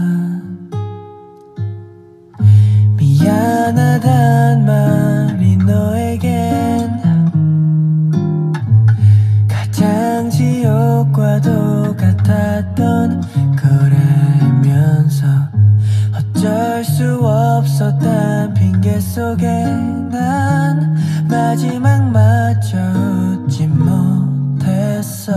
미안하단 말이 너에겐 가장 지옥과도 같았던 거라면서 어쩔 수 없었단 핑계 속에 난 마지막마저 웃지 못했어.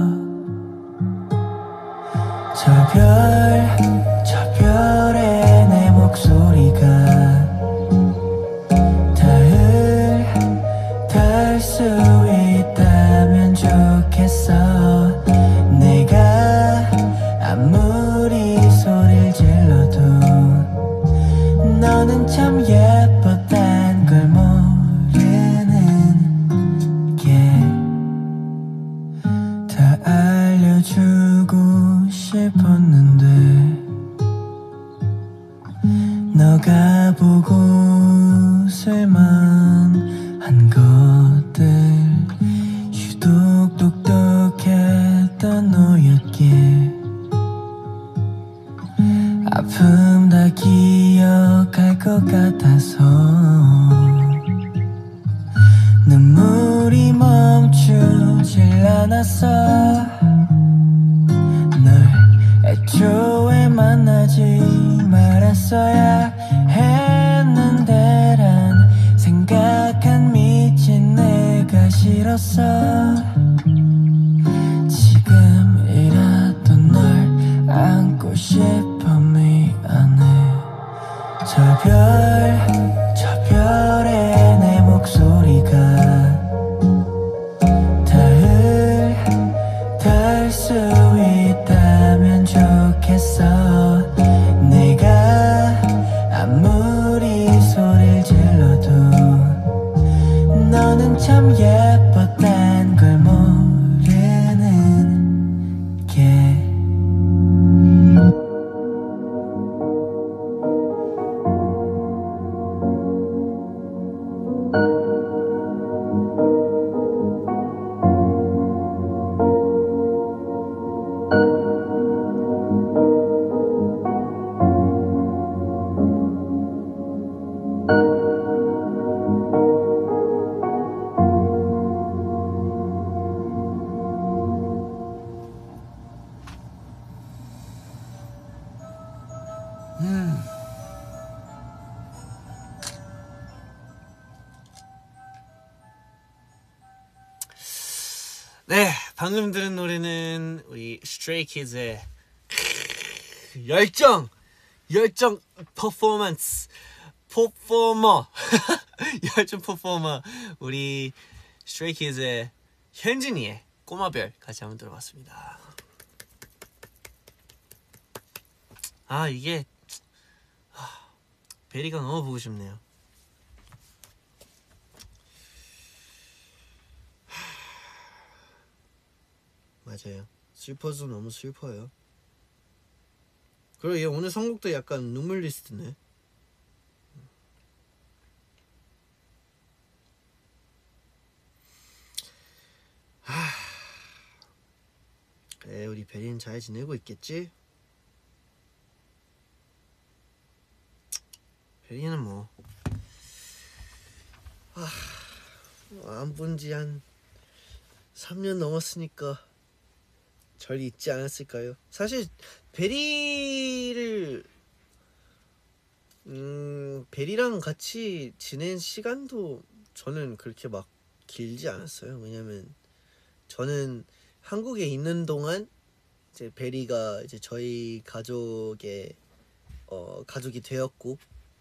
저 별, 저 별에 내 목소리가 닿을, 닿을 수 있다면 좋겠어. 내가 아무리 소리를 질러도 너는 참 예뻤단 걸 모르는 게 다 알려주고 싶었는데 너가 보고 쓸만한 것들 유독 똑똑했던 너였기에 아픔 다 기억할 것 같아서 눈물이 멈추질 않았어. 널 애초에 만나지 말았어야 했는데 란 생각한 미친 내가 싫었어. 지금이라도 널 안고 싶어. 미안해. 저 별, 저 별에 내 목소리가 닿을, 닿을 수 있다면 좋겠어. 내가 아무리 소리를 질러도 너는 참 예뻤단 걸 모르는 게 네, 방금 들은 노래는 우리 Stray Kids의 열정, 열정 퍼포먼스, 퍼포머, 열정 퍼포머 우리 Stray Kids의 현진이의 꼬마별 같이 한번 들어봤습니다. 아, 이게 베리가 너무 보고 싶네요. 맞아요. 슬퍼서 너무 슬퍼요. 그리고 얘 오늘 선곡도 약간 눈물 리스트네. 하... 그래, 우리 베리는 잘 지내고 있겠지? 베리는 뭐 안 본 지 한 삼 년 넘었으니까 절 잊지 않았을까요? 사실 베리를 음 베리랑 같이 지낸 시간도 저는 그렇게 막 길지 않았어요. 왜냐면 저는 한국에 있는 동안 이제 베리가 이제 저희 가족의 어 가족이 되었고,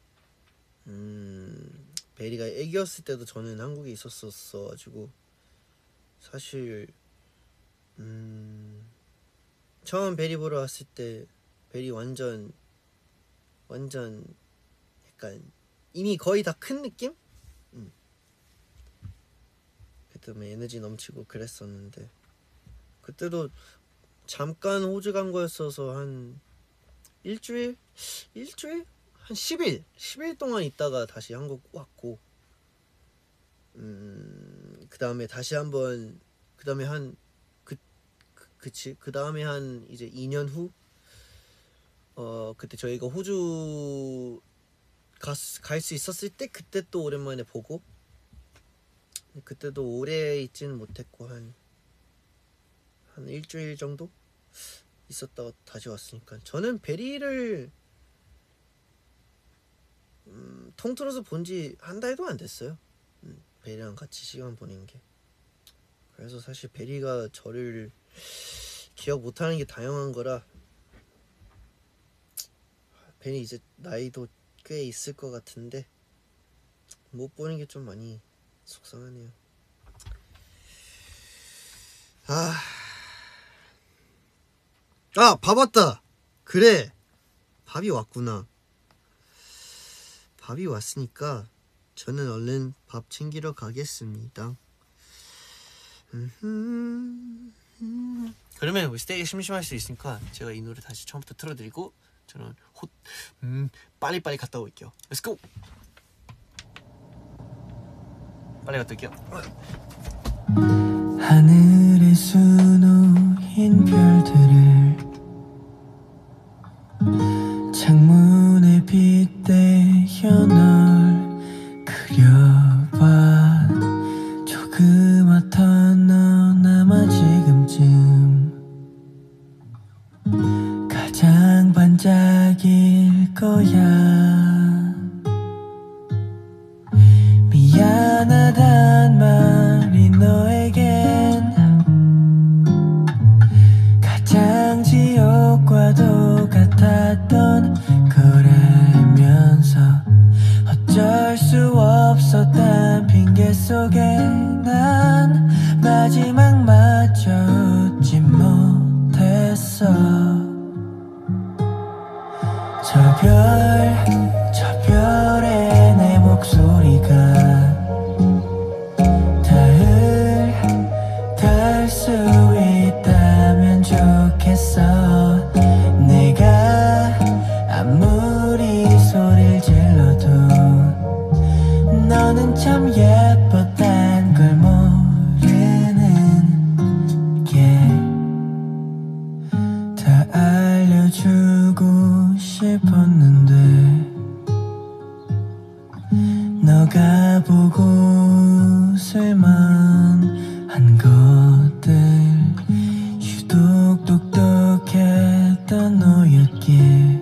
음 베리가 애기였을 때도 저는 한국에 있었었어 가지고 사실 음 처음 베리 보러 왔을 때 베리 완전 완전 약간 이미 거의 다 큰 느낌? 음. 그때도 에너지 넘치고 그랬었는데, 그때도 잠깐 호주 간 거였어서 한 일주일? 일주일? 한 십 일! 십 일 동안 있다가 다시 한국 왔고, 음, 그 다음에 다시 한번, 그 다음에 한, 그, 그, 그치? 그 다음에 한 이제 이 년 후, 어, 그때 저희가 호주 갈 수 있었을 때 그때 또 오랜만에 보고, 그때도 오래 있지는 못했고, 한, 한 일주일 정도 있었다가 다시 왔으니까. 저는 베리를 음, 통틀어서 본지 한 달도 안 됐어요. 음, 베리랑 같이 시간 보낸 게. 그래서 사실 베리가 저를 기억 못하는 게 당연한 거라. 베리 이제 나이도 꽤 있을 것 같은데 못 보는 게 좀 많이 속상하네요. 아, 아, 밥 왔다. 그래, 밥이 왔구나. 밥이 왔으니까 저는 얼른 밥 챙기러 가겠습니다. 그러면 우리 스테이가 심심할 수 있으니까 제가 이 노래 다시 처음부터 틀어드리고 저는 호, 음, 빨리빨리 갔다 올게요. Let's go! 빨리 갔다 올게요. 하늘에 수놓인 별들을 창문에 빗대어 널 그려봐. 조그맣던 너나마 지금쯤 가장 반짝일 거야. 미안하단 말이 너에겐 가장 지옥과도 같았던 거라면서 어쩔 수 없었단 핑계 속에 난 마지막 마저 웃지 못했어. 저 별, 저 별에 내 목소리가 닿을, 닿을 수 있다면 좋겠어. 내가 아무리 소리를 질러도 너는 참 예뻤단 걸 모르는 게 다 알려주고 싶었는데 너가 보고 쓸만한 것들 유독 똑똑했던 너였기에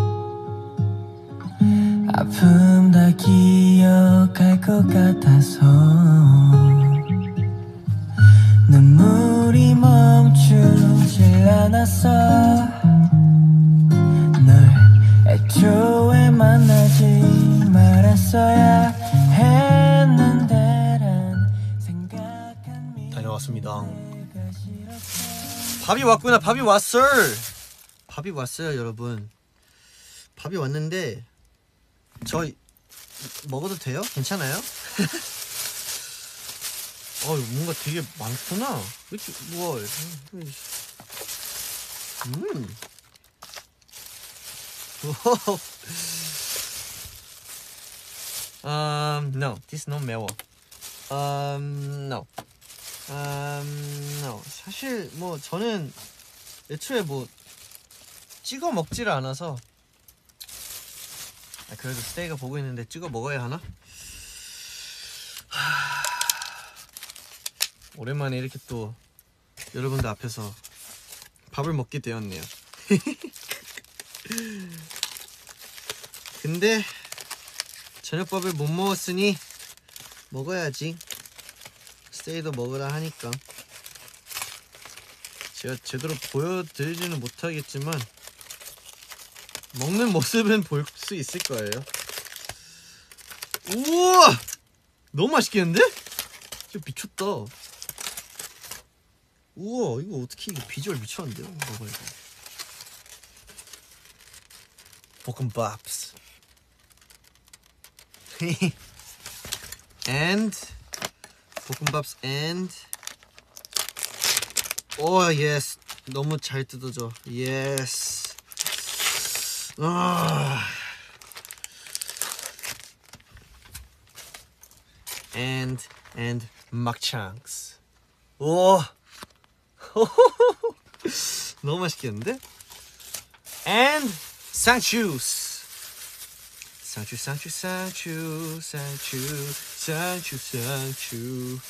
아픔 다 기억할 것 같아서 눈물이 멈추질 않았어. 널 애초에 만나지 말았어야 했는데란 생각한 다녀왔습니다. 밥이 왔구나. 밥이 왔어. 밥이 왔어요, 여러분. 밥이 왔는데 저 먹어도 돼요? 괜찮아요? 어 뭔가 되게 많구나. 그치 뭐 음. um no this no 매워. um no um no 사실 뭐 저는 애초에 뭐 찍어 먹지를 않아서. 아, 그래도 스테이가 보고 있는데 찍어 먹어야 하나? 하... 오랜만에 이렇게 또 여러분들 앞에서 밥을 먹게 되었네요. 근데 저녁밥을 못 먹었으니 먹어야지. 스테이도 먹으라 하니까. 제가 제대로 보여드리지는 못하겠지만 먹는 모습은 볼 수 있을 거예요. 우와! 너무 맛있겠는데? 진짜 미쳤다. 우와, 이거 어떻게 이거 비주얼 미쳤는데요? 먹어야 돼. 볶음밥스. and 볶음밥스 and 오 예스 너무 잘 뜯어져. 예스. 아. and and 막창스. 오. 너무 맛있겠는데? and 쌍추스. 쌍추 쌍추 쌍추 쌍추 쌍추 쌍추.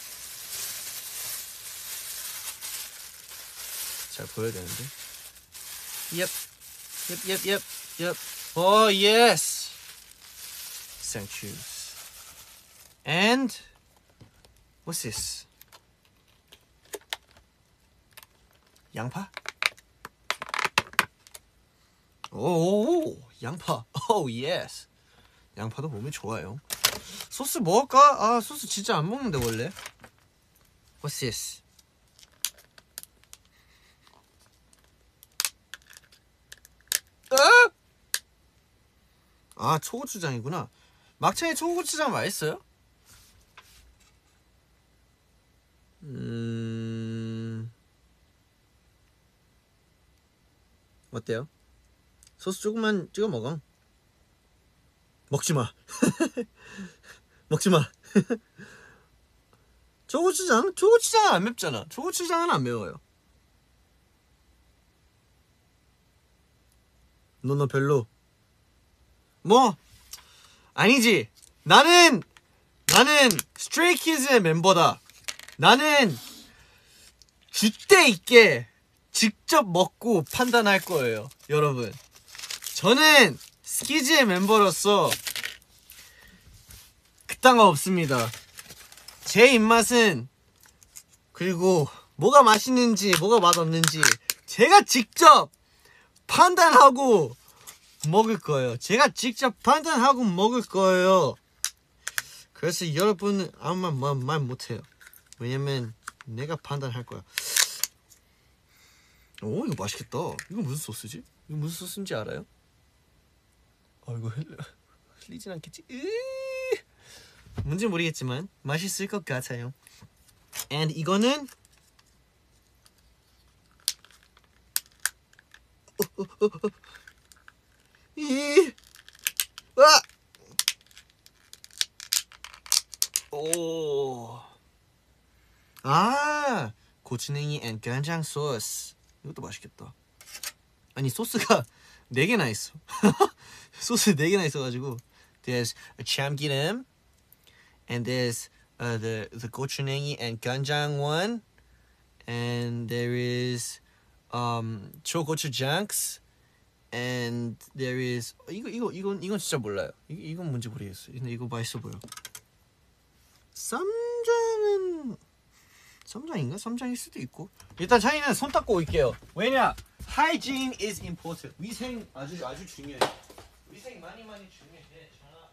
잘 보여야 되는데. Yep. Yep, yep, yep, yep. Oh, yes. 쌍추스. And what's this? 양파? 오, 양파. Oh, yes. 양파도 몸에 좋아요. 소스 먹을까? 아, 소스 진짜 안 먹는데 원래. What's this? 아! 아, 초고추장이구나. 막창에 초고추장 맛있어요? 음... 어때요? 소스 조금만 찍어 먹어. 먹지마. 먹지마. 초고추장? 초고추장은 안 맵잖아. 초고추장은 안 매워요. 너 너 별로. 뭐 아니지. 나는 나는 스트레이키즈의 멤버다. 나는 줏대 있게 직접 먹고 판단할 거예요, 여러분. 저는 스키즈의 멤버로서 그딴 거 없습니다. 제 입맛은 그리고 뭐가 맛있는지 뭐가 맛없는지 제가 직접 판단하고 먹을 거예요. 제가 직접 판단하고 먹을 거예요. 그래서 여러분은 아무 말, 말 못해요. 왜냐면 내가 판단할 거야. 오, 이거 맛있겠다. 이거 무슨 소스지? 이거 무슨 소스인지 알아요? 어, 이거 흘, 흘리진 않겠지? 으으, 뭔지 모르겠지만 맛있을 것 같아요. and 이거는 어, 어, 어, 어. 이, 아, 오, 아, 고추냉이 and 간장 소스. 이것도 맛있겠다. 아니 소스가 네 개나 있어. 소스 네 개나 있어가지고 there's a 참기름 and there's uh, the the 고추냉이 and 간장 one and there is um 초고추장스 and there is 이거 이거 이건 이건 진짜 몰라요. 이, 이건 뭔지 모르겠어요. 근데 이거 맛있어 보여. 쌈장은 쌈장인가? 쌈장일 수도 있고. 일단 차이는 손 닦고 올게요. 왜냐? Hygiene is important. 위생 아주 아주 중요해. 위생 많이 많이 중요해. 전화.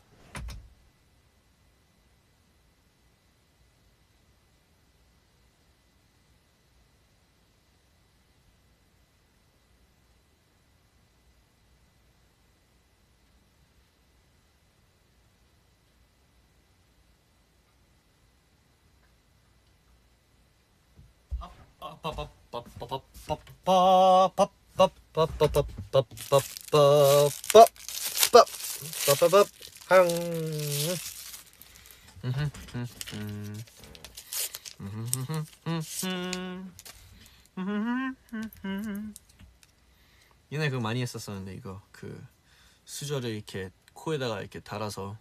옛날에 그거 많이 했었었는데 이거 그 수저를 이렇게 코에다가 이렇게 달아서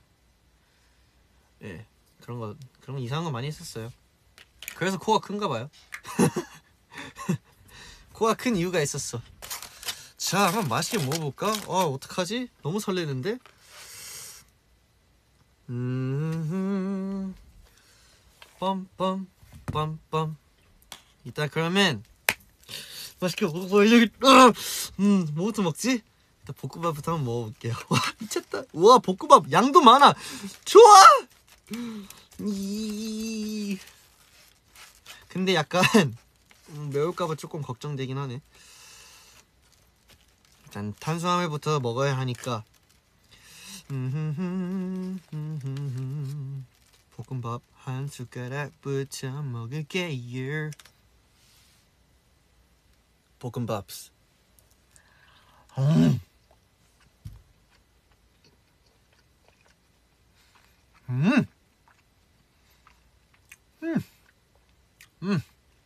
예 그런 거 그런 거 이상한 거 많이 했었어요. 그래서 코가 큰가 봐요. 코가 큰 이유가 있었어. 자, 한번 맛있게 먹어볼까? 어, 어떡하지? 너무 설레는데? 음, 빰빰, 빰빰. 이따 그러면 맛있게 먹어야겠다. 음, 뭐부터 먹지? 일단 볶음밥부터 한번 먹어볼게요. 와, 미쳤다. 우와, 볶음밥 양도 많아. 좋아! 이... 근데 약간 음, 매울까봐 조금 걱정되긴 하네. 일단 탄수화물부터 먹어야 하니까 볶음밥 한 숟가락부터 먹을게요. 볶음밥. 음. 음. 음. 음.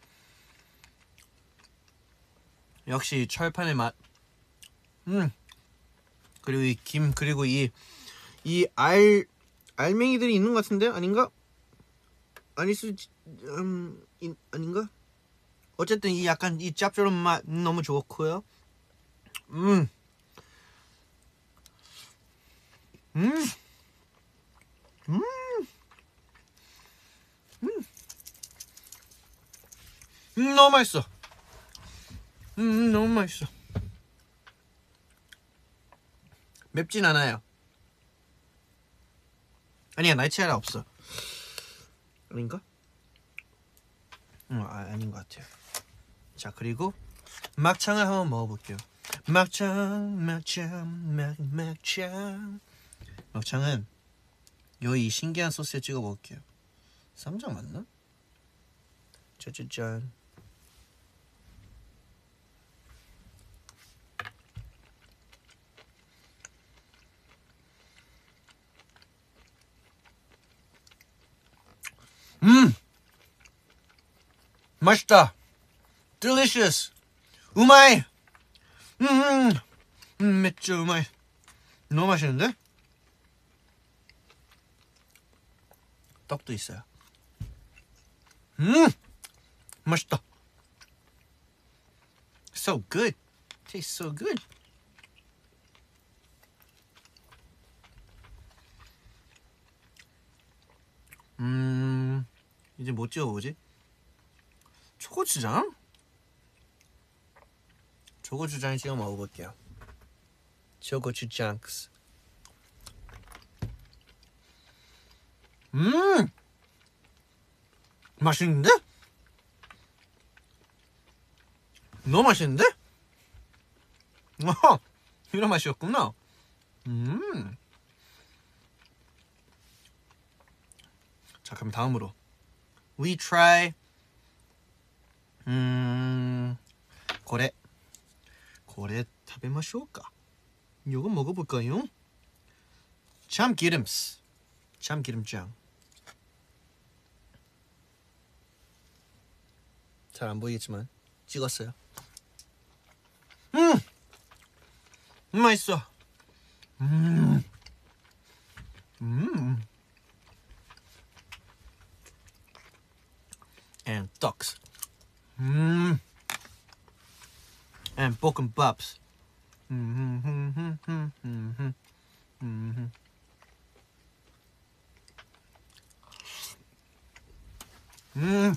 역시 철판의 맛. 음. 그리고 이 김 그리고 이 이 알 알맹이들이 있는 것 같은데 아닌가? 아닐 수 음 이, 아닌가? 어쨌든 이 약간 이 짭조름 맛 너무 좋고요. 음. 음. 음. 음. 음, 너무 맛있어. 음, 너무 맛있어. 맵진 않아요. 아니야, 나이치아라 없어. 아닌가? 응, 아, 아닌 것 같아요. 자, 그리고 막창을 한번 먹어볼게요. 막창, 막창, 막, 막창. 막창은 여기 신기한 소스에 찍어 먹을게요. 쌈장 맞나? 짜자잔. 음! 맛있다! Delicious! 우마이! 음! 음, 맵죠, 우마이. 너무 맛있는데? 떡도 있어요. 음! 맛있다. So good. Tastes so good. 음, 이제 뭐 찍어보지? 초고추장? 초고추장 찍어 먹어볼게요. 초고추장. 음! 맛있는데? 너무 맛있는데? 와, 이런 맛이었구나. 음. 자, 그럼 다음으로 we try 음, 고래 고래 타베마쇼우까? 요거 먹어볼까요? 참기름 참기름장. 잘 안 보이겠지만 찍었어요. 음! 음 맛있어. 음. 음. And ducks. 음. And 볶음밥s. 음. 음. 음. 음. 음. 음. 음.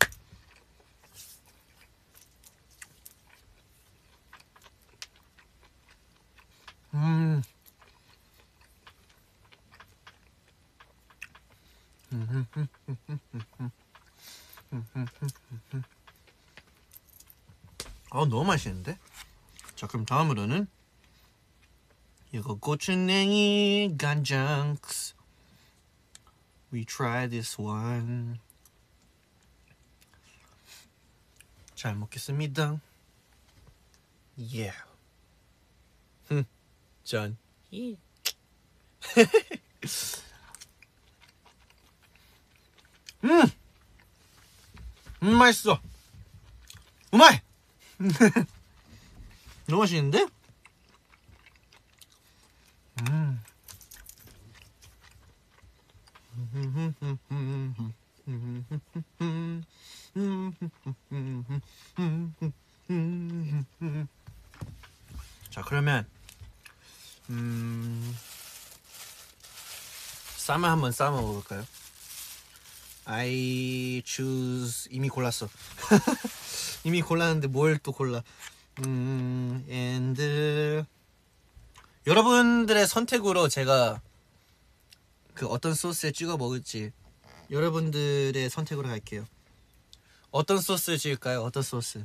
음. 아, 너무 맛있는데? 자, 그럼 다음으로는 이거 고추냉이 간장. We try this one. 잘 먹겠습니다. 예. 흠. 짠. 예. 음. 음 맛있어. 우마이. 너무 맛있는데? 음. 자, 그러면 음 쌈을 한번 싸 먹어볼까요? I choose. 이미 골랐어. 이미 골랐는데 뭘 또 골라? 음, and 여러분들의 선택으로 제가 그 어떤 소스에 찍어 먹을지 여러분들의 선택으로 할게요. 어떤 소스 찍을까요? 어떤 소스?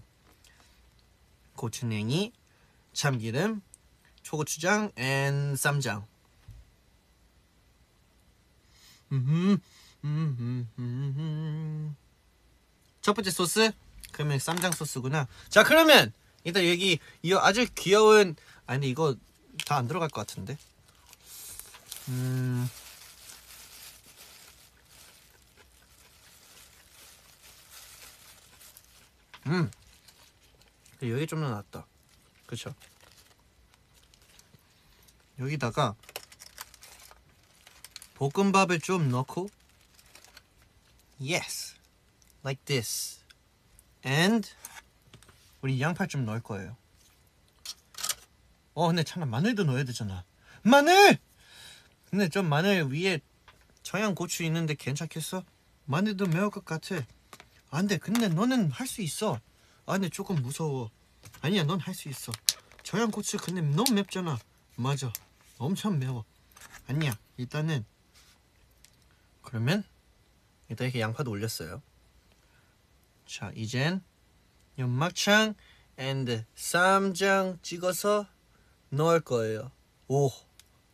고추냉이, 참기름, 초고추장, and 쌈장. 음, 음, 음, 음. 첫 번째 소스? 그러면 쌈장 소스구나. 자, 그러면 일단 여기 이 아주 귀여운, 아니 근데 이거 다 안 들어갈 것 같은데. 음. 음. 여기 좀 더 낫다. 그쵸? 여기다가 볶음밥을 좀 넣고, yes, like this, and 우리 양파 좀 넣을 거예요. 어, 근데 참나 마늘도 넣어야 되잖아. 마늘! 근데 좀 마늘 위에 청양고추 있는데 괜찮겠어? 마늘도 매울 것 같아. 안 돼. 근데 너는 할 수 있어. 아, 근데 조금 무서워. 아니야, 넌 할 수 있어. 청양고추 근데 너무 맵잖아. 맞아. 엄청 매워. 아니야. 일단은 그러면 일단 이렇게 양파도 올렸어요. 자, 이젠 연막창 and 쌈장 찍어서 넣을 거예요. 오. Oh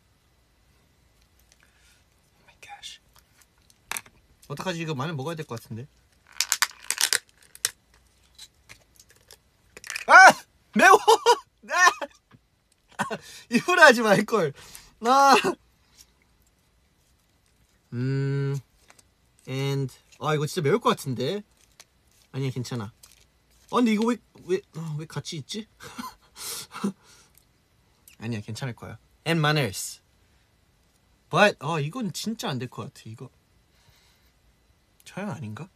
my gosh. 어떡하지? 이거 마늘 먹어야 될 것 같은데. 아! 매워! 아! 일부러 하지 말걸. 아! 음... and... 아, 이거 진짜 매울 것 같은데? 아니야, 괜찮아. 아, 근데 이거 왜, 왜, 어, 왜 같이 있지? 아니야, 괜찮을 거야. and manners. but, 아, 이건 진짜 안 될 것 같아, 이거. 청양 아닌가?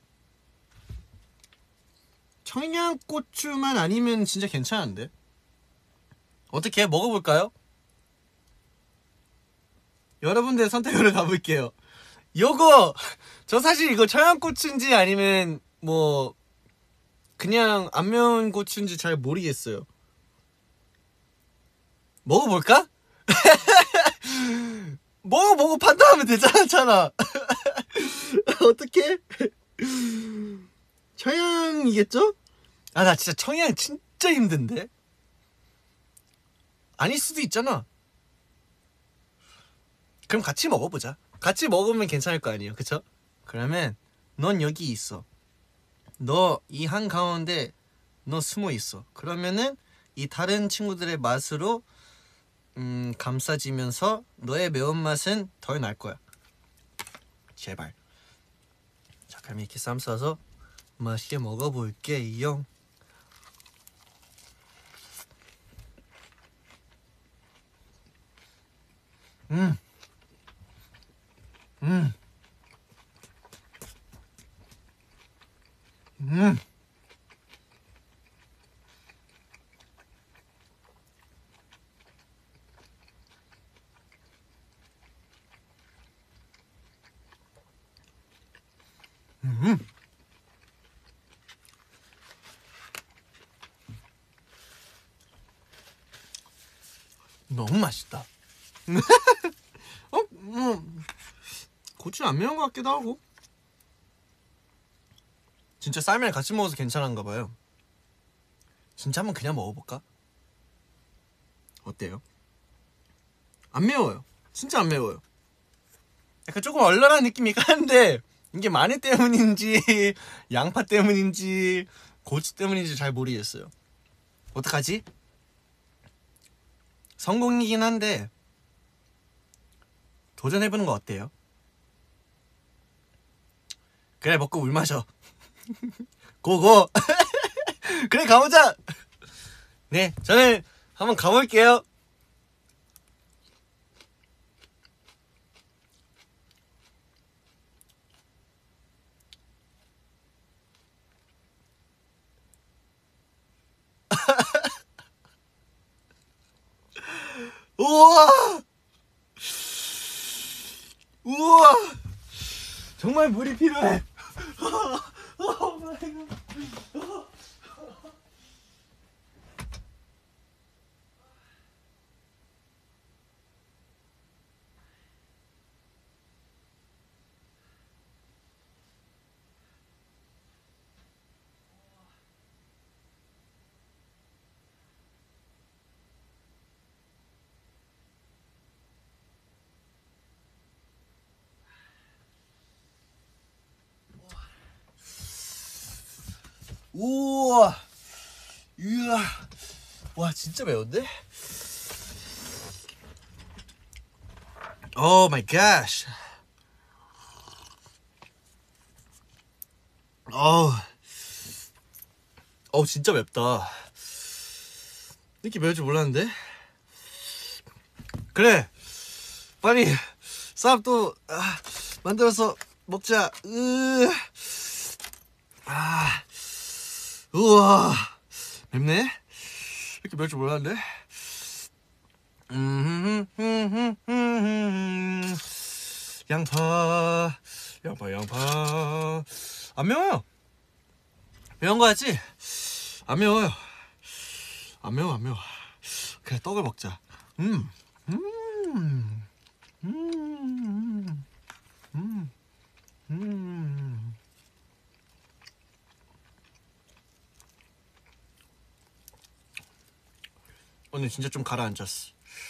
청양고추만 아니면 진짜 괜찮은데? 어떻게 먹어볼까요? 여러분들의 선택으로 가볼게요. 요거 저 사실 이거 청양고추인지 아니면 뭐 그냥 안 매운 고추인지 잘 모르겠어요. 먹어볼까? 먹어보고 판단하면 되잖아. 어떡해? 청양이겠죠? 아, 나 진짜 청양 진짜 힘든데? 아닐 수도 있잖아. 그럼 같이 먹어보자. 같이 먹으면 괜찮을 거 아니에요, 그쵸? 그러면 넌 여기 있어. 너 이 한가운데 너 숨어 있어. 그러면은 이 다른 친구들의 맛으로 음, 감싸지면서 너의 매운맛은 덜 날 거야. 제발. 자, 그럼 이렇게 쌈 싸서 맛있게 먹어볼게요. 음. 음. 음. 음. 너무 맛있다. 어? 음. 고추 안 매운 것 같기도 하고. 진짜 쌀이랑 같이 먹어서 괜찮은가 봐요. 진짜 한번 그냥 먹어볼까? 어때요? 안 매워요. 진짜 안 매워요. 약간 조금 얼얼한 느낌이긴 한데 이게 마늘 때문인지 양파 때문인지 고치 때문인지 잘 모르겠어요. 어떡하지? 성공이긴 한데 도전해보는 거 어때요? 그래, 먹고 물 마셔. 고고. 그래, 가보자. 네, 저는 한번 가볼게요. 우와! 우와! 정말 물이 필요해. 오 마이 갓. 우와, 우와, 와 진짜 매운데? 오 마이 갓. 어우, 어우 진짜 맵다. 이렇게 매울 줄 몰랐는데? 그래, 빨리 쌈또 아, 만들어서 먹자. 으, 아. 우와, 맵네? 이렇게 매울 줄 몰랐는데? 음, 음, 음, 음, 양파, 양파, 양파. 안 매워요. 매운 거 같지? 안 매워요. 안 매워, 안 매워. 그래, 떡을 먹자. 음, 음, 음, 음, 음. 오늘 진짜 좀 가라앉았어.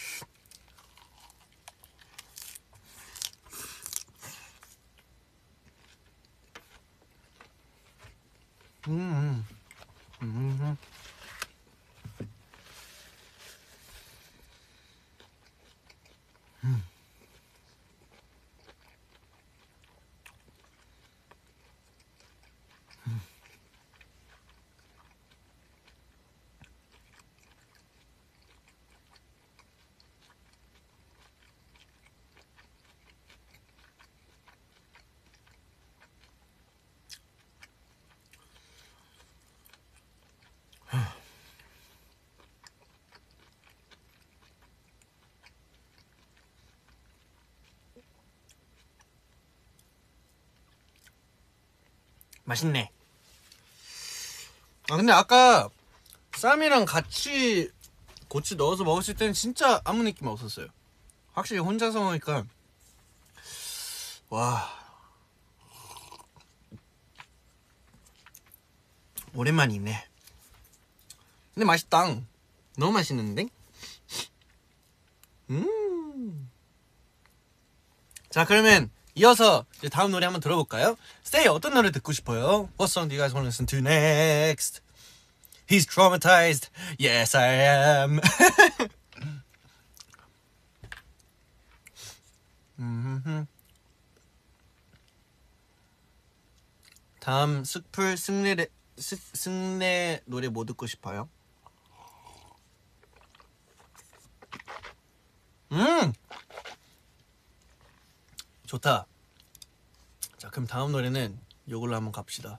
음, 음, 음. 음. 맛있네. 아 근데 아까 쌈이랑 같이 고추 넣어서 먹었을 때는 진짜 아무 느낌 없었어요. 확실히 혼자서 먹으니까 와 오랜만이네. 근데 맛있다. 너무 맛있는데? 음. 자 그러면 이어서 이제 다음 노래 한번 들어볼까요? Stay 어떤 노래 듣고 싶어요? What song do you guys want to listen to next? He's traumatized. Yes, I am. 다음 스풀 승례 승례 노래 뭐 듣고 싶어요? 음 좋다. 자 그럼 다음 노래는 요걸로 한번 갑시다.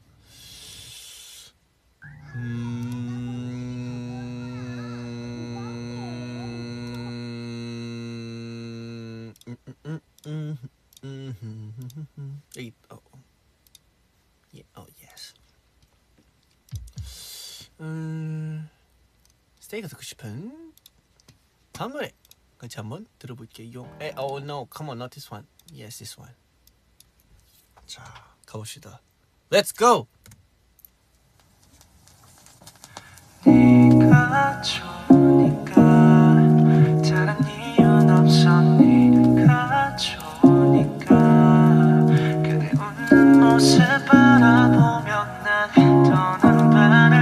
음... 음, 음, 음, 음, 음, 음. 여기 어. Yeah, oh yes. 음... 스테이가 듣고 싶은 다음 노래 같이 한번 들어볼게요. 에, oh no, come on, not this one. Yes, this one. 자, 가봅시다. Let's go. 네가 좋으니까 다른 이유는 없어. 네가 좋으니까 그대 웃는 모습 바라보면 난 더는 바람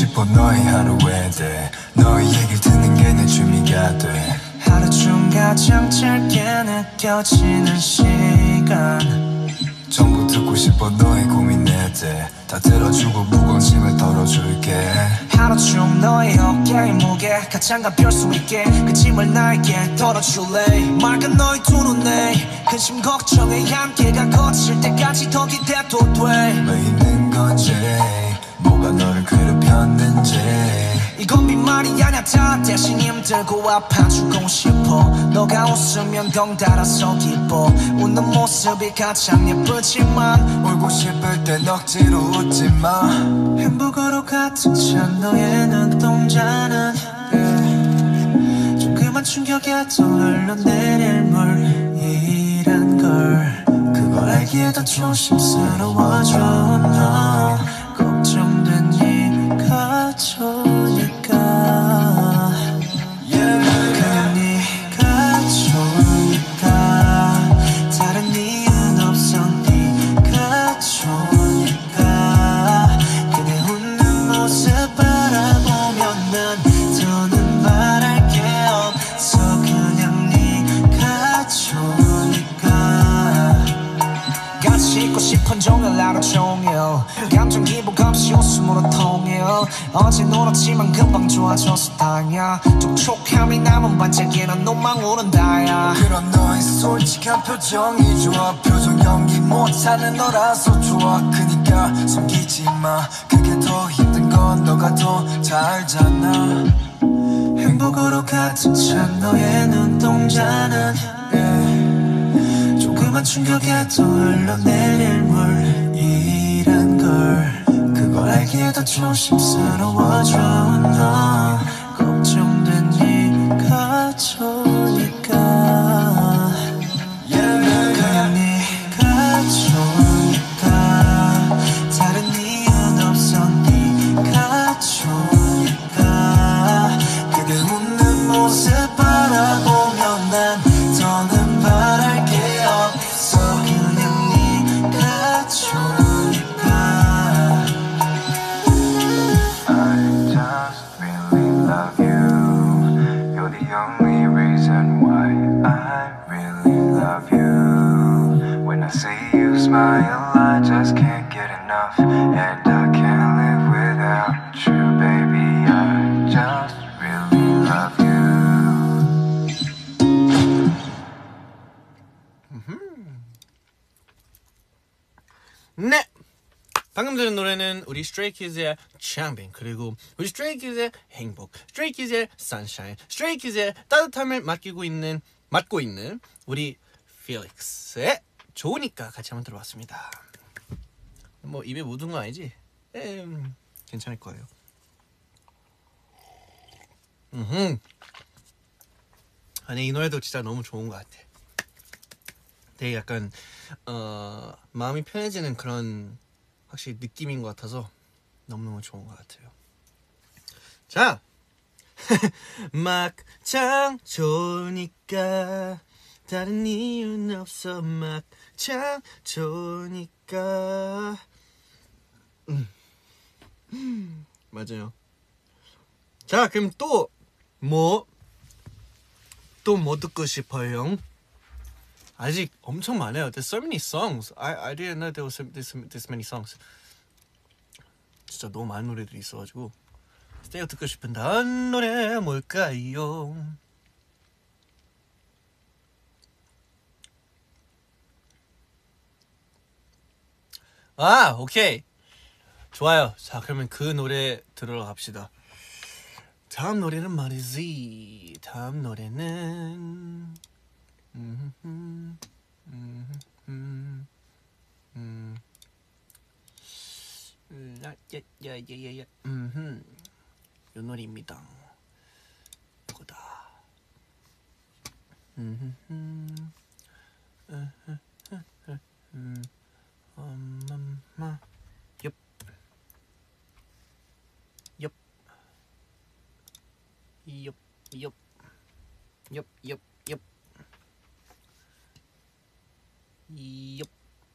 싶어 너의 하루에 대해 너의 얘기를 듣는 게 내 취미가 돼 하루 중 가장 짧게 느껴지는 시간 전부 듣고 싶어 너의 고민에 대해 다 들어주고 무거운 짐을 덜어줄게 하루 중 너의 어깨의 무게 가장 가벼울 수 있게 그 짐을 나에게 덜어줄래 맑은 너의 두 눈에 근심 걱정에 한계가 거칠 때까지 더 기대도 돼 왜 있는 건지 뭐가 너를 괴롭혔는지 이건 빈말이 아냐 다 대신 힘들고 아파주고 싶어 너가 웃으면 덩달아서 기뻐 웃는 모습이 가장 예쁘지만 울고 싶을 땐 억지로 웃지마 햄버거로 가득 찬 너의 눈동자는 yeah. 조그만 충격에 또 흘러내릴 물이란 걸 그걸 알기에도 조심스러워져 너 걱정된 네가 좋으니까 그냥 네가 좋으니까 다른 이유는 없어 네가 좋으니까 그대 웃는 모습 바라보면 난 더는 바랄 게 없어 그냥 네가 좋으니까 같이 있고 싶은 종일 하루 종일 감정 기복 없이 웃음으로 통일 어제 놀았지만 금방 좋아져서 다행이야 촉촉함이 남은 반짝이는 눈망 오른다야 그런 너의 솔직한 표정이 좋아 표정 연기 못하는 너라서 좋아 그니까 숨기지 마 그게 더 힘든 건 너가 더 잘 알잖아 행복으로 가득 찬 너의 눈동자는 yeah. 조그만 충격에도 흘러내릴 물이란 걸 그걸 알기에도 조심스러워져 너 걱정된 네가 좋으니까 그냥 네가 좋으니까 다른 이유는 없어 네가 좋으니까 그대 웃는 모습 바라보면 난 더는 바랄 게 없어 그냥 네가 좋으니까 I just really love you You're the only reason why I really love you When I see you smile I just can't get enough And I can't live without you baby I just really love you 네! 방금 들은 노래는 우리 스트레이키즈의 창빈 그리고 우리 스트레이키즈의 행복 스트레이키즈의 선샤인 스트레이키즈의 따뜻함을 맡기고 있는 맡고 있는 우리 필릭스의 좋으니까 같이 한번 들어봤습니다. 뭐 입에 묻은 거 아니지? 음, 괜찮을 거예요. 음흠. 아니 이 노래도 진짜 너무 좋은 것 같아. 되게 약간 어, 마음이 편해지는 그런 확실히 느낌인 것 같아서 너무너무 좋은 것 같아요. 자, 막장 좋으니까 다른 이유는 없어 막장 좋으니까 음. 음, 맞아요. 자, 그럼 또 뭐 또 뭐 듣고 싶어요? 아직 엄청 많아요. There's so many songs. I I didn't know there was this this many songs. 진짜 너무 많은 노래들이 있어가지고. 내가 듣고 싶은 다른 노래 뭘까요? 아, 오케이. 좋아요. 자, 그러면 그 노래 들으러 갑시다. 다음 노래는 말이지. 다음 노래는 음, 음, 음, 음, 음, 음, 야, 야, 야, 야, 야, 음, 요 노래입니다. 이거다. 음, 음, 음, 음, 음, 엄마, 엽, 엽, 엽, 엽, 엽, 엽, 엽. Yup.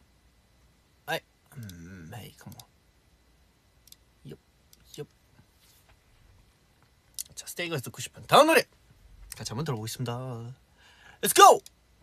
I. Um, hey, come on. Yup. Yup. 제이가 듣고 싶은 다음 노래 같이 한번 들어보겠습니다. Let's go!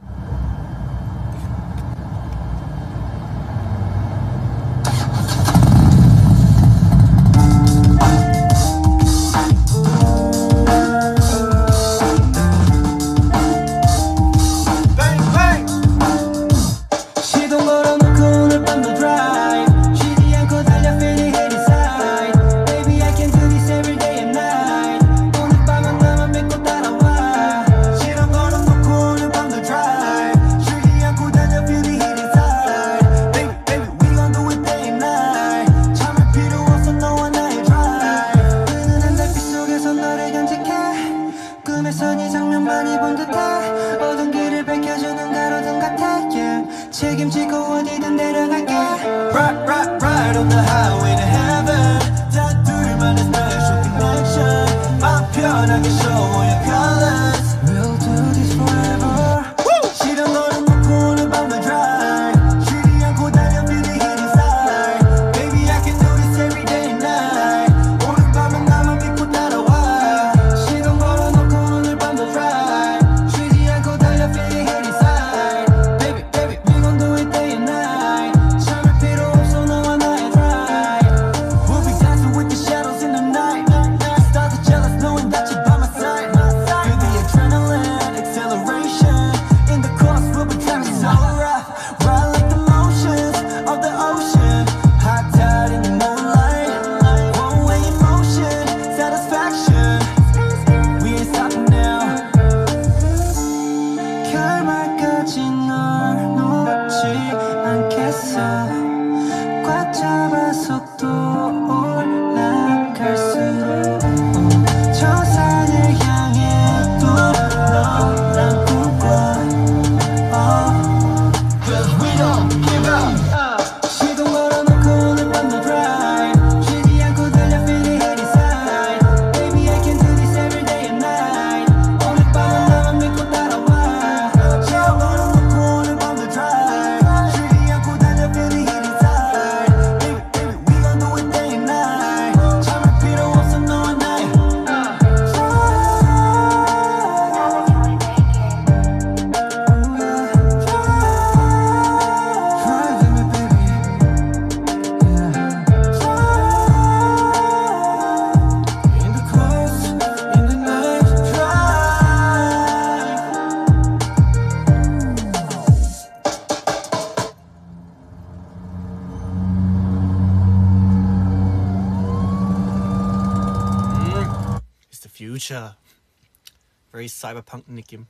Very cyberpunk 느낌.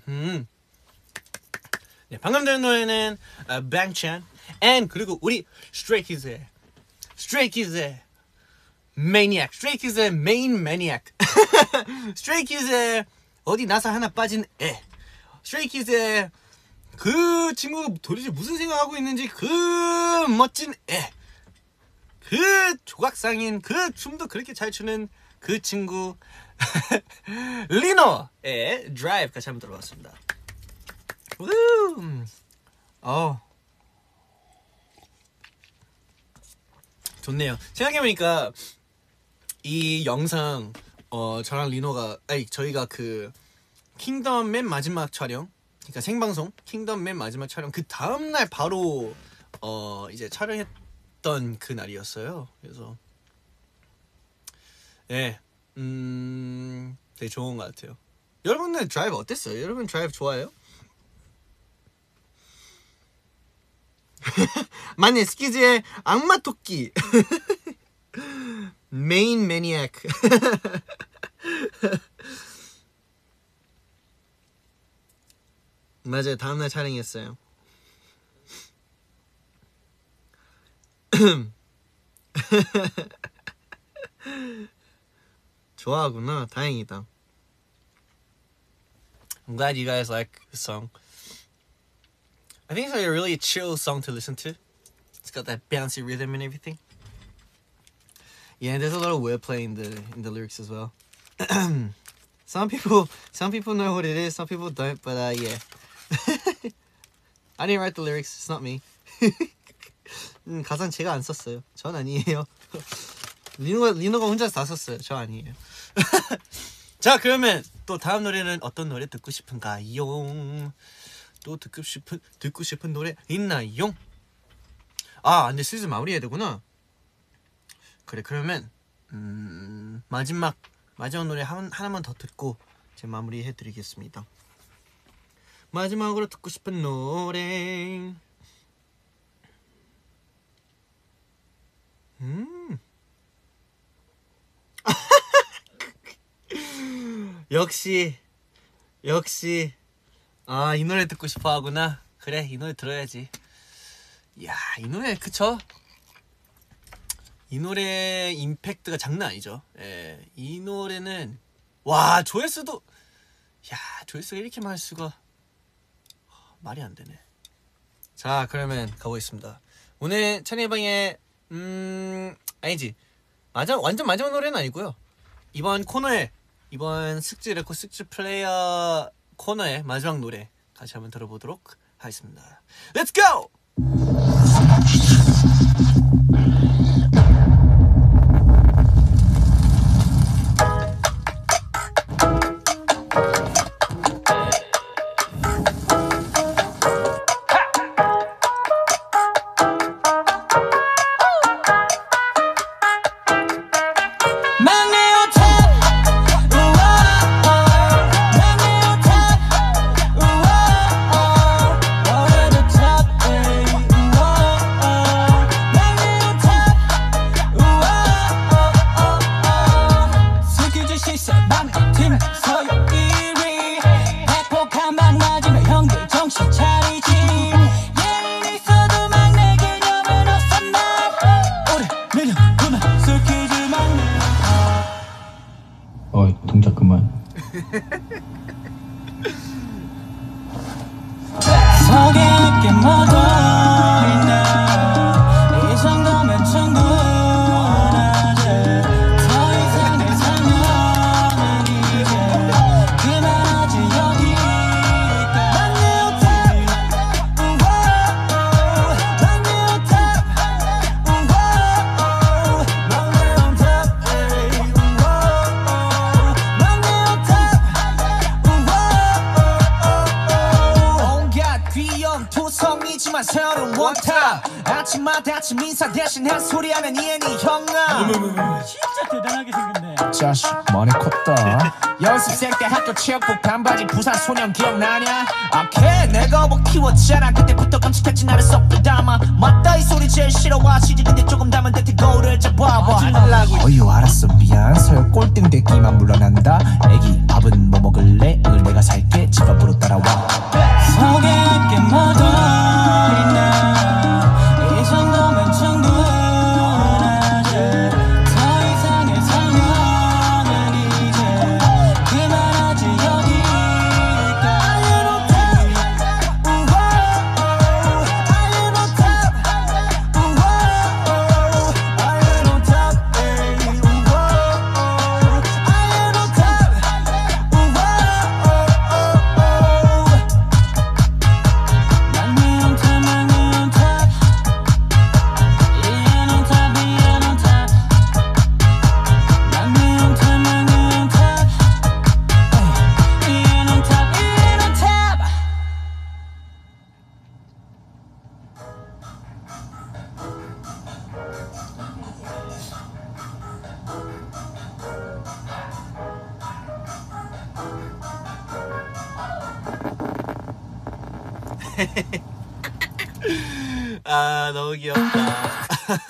네, 방금 들은 노래는 uh, Bangchan and 그리고 우리 Stray Kids의 Stray Kids의 Maniac, Stray Kids의 Main Maniac, Stray Kids의 어디 나사 하나 빠진 애, Stray Kids의 그 친구가 도대체 무슨 생각하고 있는지 그 멋진 애, 그 조각상인 그 춤도 그렇게 잘 추는 그 친구 리노의 드라이브 같이 한번 들어봤습니다. 우, 어, 좋네요. 생각해보니까 이 영상 어 저랑 리노가 아니 저희가 그 킹덤 맨 마지막 촬영, 그러니까 생방송 킹덤 맨 마지막 촬영 그 다음날 바로 어 이제 촬영했던 그 날이었어요. 그래서 예. 음, 되게 좋은 것 같아요. 여러분들 드라이브 어땠어요? 여러분 드라이브 좋아해요? 맞네, 스키즈의 악마 토끼. 메인 매니악. 맞아요, 다음날 촬영했어요. 좋아하구나. 다행이다. I'm glad you guys like the song. I think it's like a really chill song to listen to. It's got that bouncy rhythm and everything. Yeah, there's a lot of wordplay in the in the lyrics as well. Some people some people know what it is, some people don't, but uh yeah. I didn't write the lyrics. It's not me. 음, 가사는 제가 안 썼어요. 전 아니에요. 리노가 리노가 혼자서 다 썼어요. 저 아니에요. 자, 그러면 또 다음 노래는 어떤 노래 듣고 싶은가요? 또 듣고 싶은 듣고 싶은 노래 있나요? 아, 근데 슬슬 마무리해야 되구나. 그래, 그러면 음, 마지막 마지막 노래 한, 하나만 더 듣고 제 마무리 해드리겠습니다. 마지막으로 듣고 싶은 노래. 음. 역시 역시 아, 이 노래 듣고 싶어 하구나. 그래, 이 노래 들어야지. 이야, 이 노래 그쵸? 이 노래 임팩트가 장난 아니죠. 예, 이 노래는 와, 조회수도 야, 조회수가 이렇게 많을 수가 말이 안 되네. 자, 그러면 가보겠습니다. 오늘 찬이방의 음 아니지 맞아 완전 마지막 노래는 아니고요. 이번 코너에 이번 숙지 레코 숙지 플레이어 코너의 마지막 노래 같이 한번 들어보도록 하겠습니다. Let's go! 동작 그만. 속에 있게 모두 있네. 이 정도면 충분하지. 더 이상 내 삶은 이제 그만하지 여기까지. Run you top, run you top, 투성이지만 새로운 원탑. 아침마다 아침 인사 대신 한 소리하는 이엔이 형아. 진짜 대단하게 생겼네. 자식 많이 컸다. 연습생 때 학교 체육복 반바지 부산 소년 기억나냐? 오케이, 내가 뭐 키웠잖아. 그때부터 깜찍했지 나를 쏙 담아. 맞다, 이 소리 제일 싫어하시지. 근데 조금 담은 듯이 거울을 잡아봐. 어휴, 알았어, 미안. 서열 꼴등 되기만 물러난다. 애기 밥은 뭐 먹을래? 을 내가 살게. 집 앞으로 따라와. 속에 있게 모두 있네. 이 정도면 충분하지. 더 이상의 삶은 이제 그만하지 여기까지. Are you on top? Are you on top? Are you on top? Are you on 아, 너무 귀엽다.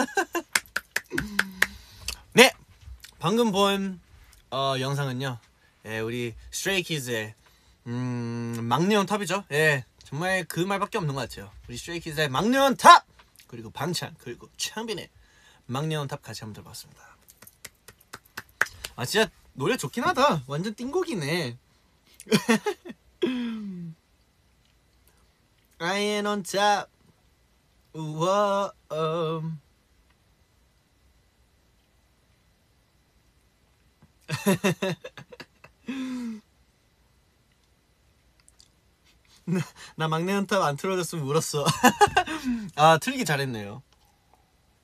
네, 방금 본 어, 영상은요, 예, 우리 스트레이키즈의 음, 막내 온 탑이죠. 예, 정말 그 말밖에 없는 것 같아요. 우리 스트레이키즈의 막내 온 탑, 그리고 방찬, 그리고 창빈의 막내 온 탑 같이 한번 들어봤습니다. 아, 진짜 노래 좋긴 하다. 완전 띵곡이네. I ain't on top. 우와, 음. 나, 나 막내 한탑 안 틀어줬으면 울었어. 아, 틀기 잘했네요.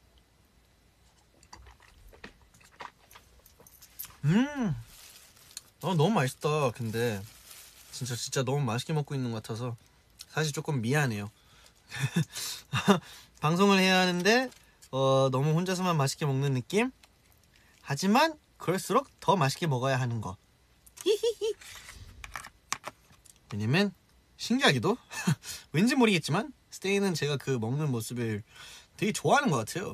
음, 어 너무 맛있다. 근데 진짜 진짜 너무 맛있게 먹고 있는 것 같아서 사실 조금 미안해요. 방송을 해야 하는데 어 너무 혼자서만 맛있게 먹는 느낌? 하지만 그럴수록 더 맛있게 먹어야 하는 거. 히히히. 왜냐면 신기하게도 왠지 모르겠지만 스테이는 제가 그 먹는 모습을 되게 좋아하는 것 같아요.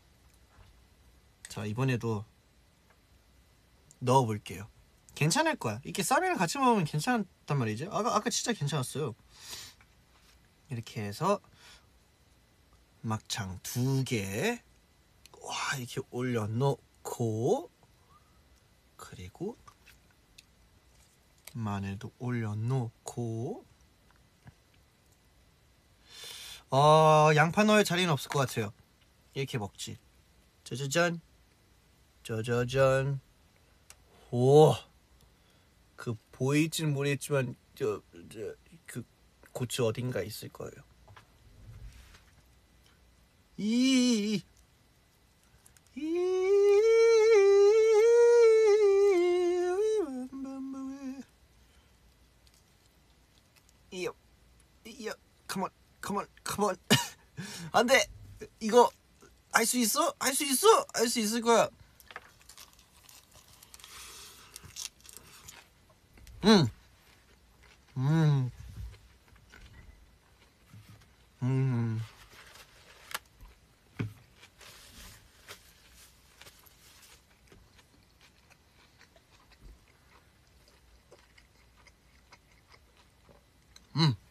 자, 이번에도 넣어볼게요. 괜찮을 거야. 이렇게 쌈이랑 같이 먹으면 괜찮단 말이지. 아까 아까 진짜 괜찮았어요. 이렇게 해서 막창 두 개, 와 이렇게 올려놓고, 그리고 마늘도 올려놓고. 어 양파 넣을 자리는 없을 것 같아요. 이렇게 먹지. 짜자잔, 짜자잔. 오, 그 보일지는 모르겠지만 저, 저, 그 고추 어딘가 있을 거예요. 이, 이, 이요, 이요, come on, come on, come on. 안 돼. 이거 할 수 있어? 할 수 있어? 할 수 있을 거야. 음, 음, 음. 음.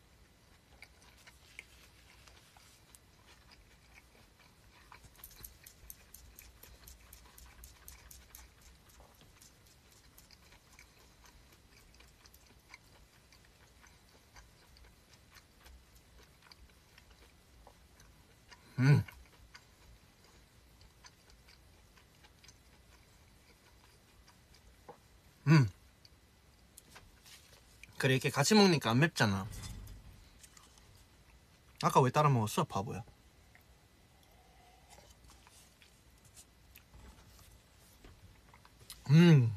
음. 음. 그래, 이렇게 같이 먹으니까 안 맵잖아. 아까 왜 따라 먹었어, 바보야? 음.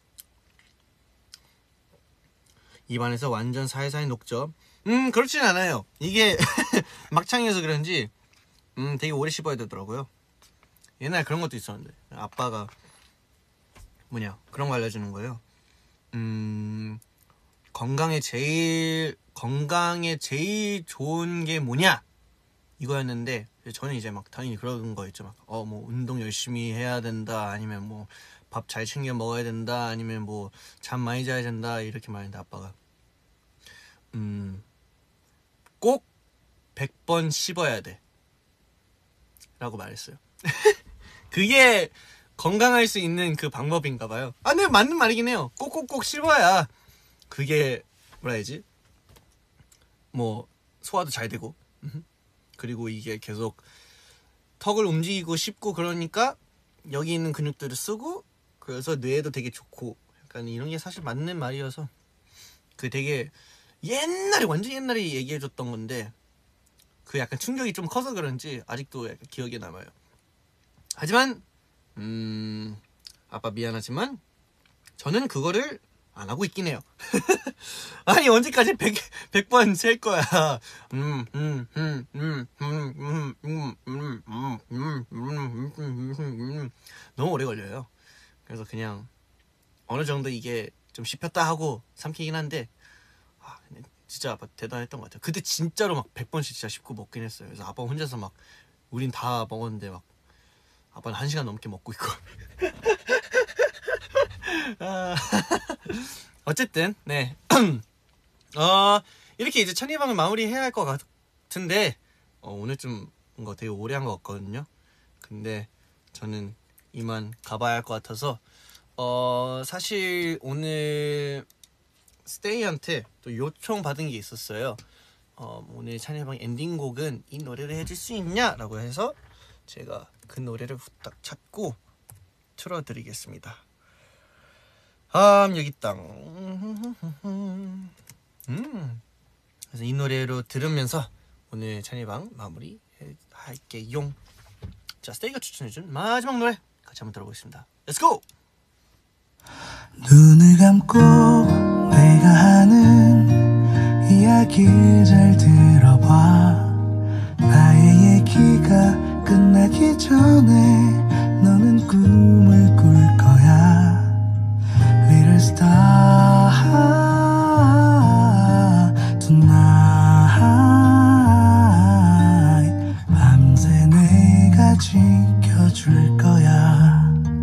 입안에서 완전 사이사이 녹죠. 음, 그렇진 않아요. 이게 막창이어서 그런지 음, 되게 오래 씹어야 되더라고요. 옛날에 그런 것도 있었는데 아빠가 뭐냐 그런 거 알려주는 거예요. 음, 건강에 제일 건강에 제일 좋은 게 뭐냐 이거였는데, 저는 이제 막 당연히 그런 거 있죠. 막 어 뭐 운동 열심히 해야 된다, 아니면 뭐 밥 잘 챙겨 먹어야 된다, 아니면 뭐 잠 많이 자야 된다, 이렇게 말했는데 아빠가 음, 꼭 백 번 씹어야 돼 라고 말했어요. 그게 건강할 수 있는 그 방법인가 봐요. 아, 네, 맞는 말이긴 해요. 꼭꼭꼭 씹어야 그게 뭐라 해야지, 뭐 소화도 잘 되고, 그리고 이게 계속 턱을 움직이고 씹고 그러니까 여기 있는 근육들을 쓰고, 그래서 뇌에도 되게 좋고, 약간 이런 게 사실 맞는 말이어서 그 되게 옛날에 완전 옛날에 얘기해줬던 건데 그 약간 충격이 좀 커서 그런지 아직도 약간 기억에 남아요. 하지만 음, 아빠 미안하지만 저는 그거를 안 하고 있긴 해요. 아니 언제까지 백, 백 번 셀 거야. 음, 음, 음, 음, 음, 음, 음, 음, 음, 음, 음, 음, 음, 너무 오래 걸려요. 그래서 그냥 어느 정도 이게 좀 씹혔다 하고 삼키긴 한데, 아, 진짜 아빠 대단했던 것 같아요. 그때 진짜로 막 백 번씩 진짜 씹고 먹긴 했어요. 그래서 아빠 혼자서 막 우린 다 먹었는데 막 아빠는 한 시간 넘게 먹고 있고. 아, 어쨌든 네. 어, 이렇게 이제 천리방을 마무리해야 할 것 같은데 어, 오늘 좀 뭔가 되게 오래 한 것 같거든요. 근데 저는 이만 가봐야 할 것 같아서 어, 사실 오늘 스테이한테 또 요청 받은 게 있었어요. 어, 오늘 찬이방 엔딩곡은 이 노래를 해줄 수 있냐? 라고 해서 제가 그 노래를 후딱 찾고 틀어드리겠습니다. 아, 여기 있다. 음, 그래서 이 노래로 들으면서 오늘 찬이방 마무리 할게요. 자, 스테이가 추천해준 마지막 노래 같이 한번 들어보겠습니다. Let's go! 눈을 감고 내가 하는 이야기를 잘 들어봐. 나의 얘기가 끝나기 전에 너는 꿈을 꿀 거야. Little star tonight. 밤새 내가 지켜줄 거야.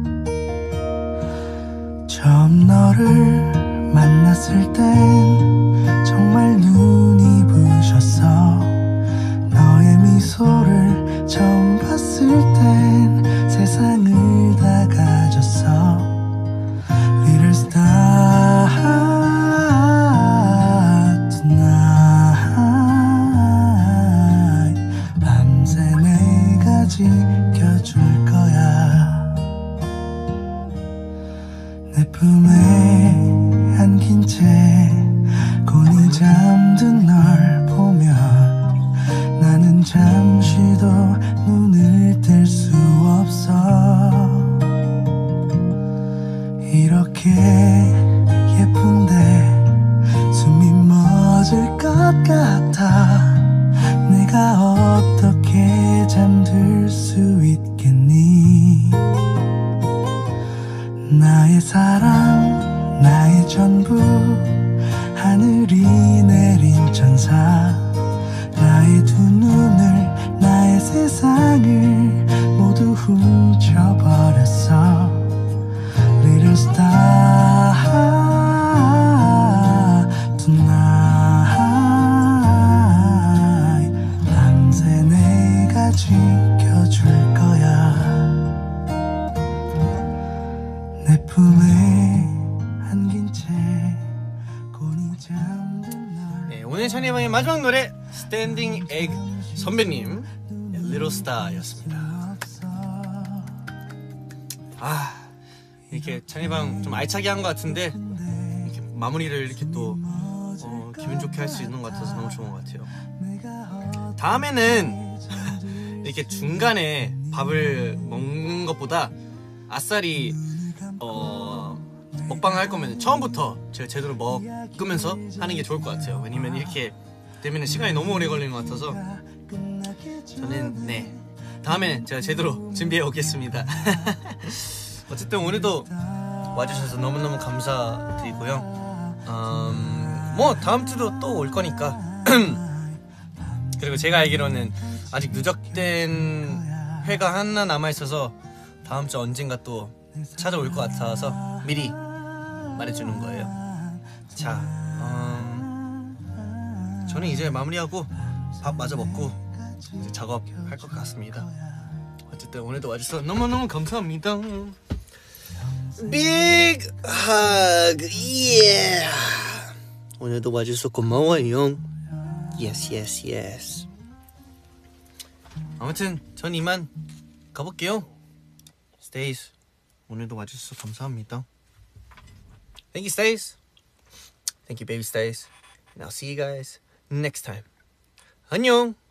처음 너를 만났을 땐 정말 눈이 부셨어. 너의 미소를 처음 봤을 땐 세상을 다 가졌어. Little star tonight. 밤새 내가 지켜줄 거야. 내 품에 안긴 채 곤히 잠든 널 보면 나는 잠시도 눈을 뗄 수 없어. 이렇게 예쁜데 숨이 멎을 것 같아. 내가 어떻게 잠들 수 있겠니. 나의 사랑 나의 전부 하늘이 내린 천사. 나의 두 눈을 나의 세상을 모두 훔쳐버렸어. Little star tonight. 밤새 내가 지켜줄 거야. 내 품에 안긴 채 곤히 잠든 널. 네, 오늘 찬이방의 마지막 노래 스탠딩 에그 선배님 Little Star였습니다. 아, 이렇게 찬이방 좀 알차게 한 것 같은데 이렇게 마무리를 이렇게 또 어, 기분 좋게 할 수 있는 것 같아서 너무 좋은 것 같아요. 다음에는 이렇게 중간에 밥을 먹는 것보다 아싸리 어, 먹방을 할 거면 처음부터 제가 제대로 먹으면서 하는 게 좋을 것 같아요. 왜냐면 이렇게 되면 시간이 너무 오래 걸리는 것 같아서 저는 네 다음에는 제가 제대로 준비해 오겠습니다. 어쨌든 오늘도 와주셔서 너무너무 감사드리고요. 음, 뭐 다음 주도 또 올 거니까 그리고 제가 알기로는 아직 누적된 회가 하나 남아있어서 다음 주 언젠가 또 찾아올 것 같아서 미리 말해주는 거예요. 자, 음, 저는 이제 마무리하고 밥 마저 먹고 이제 작업할 것 같습니다. 어쨌든 오늘도 와주셔서 너무너무 감사합니다. 빅 하그 예. 오늘도 와주셔서 고마워요. 예스 예스 예스. 아무튼 전 이만 가볼게요. Stays, 오늘도 와주셔서 감사합니다. Thank you, Stays. Thank you, baby Stays. And I'll see you guys next time. 안녕.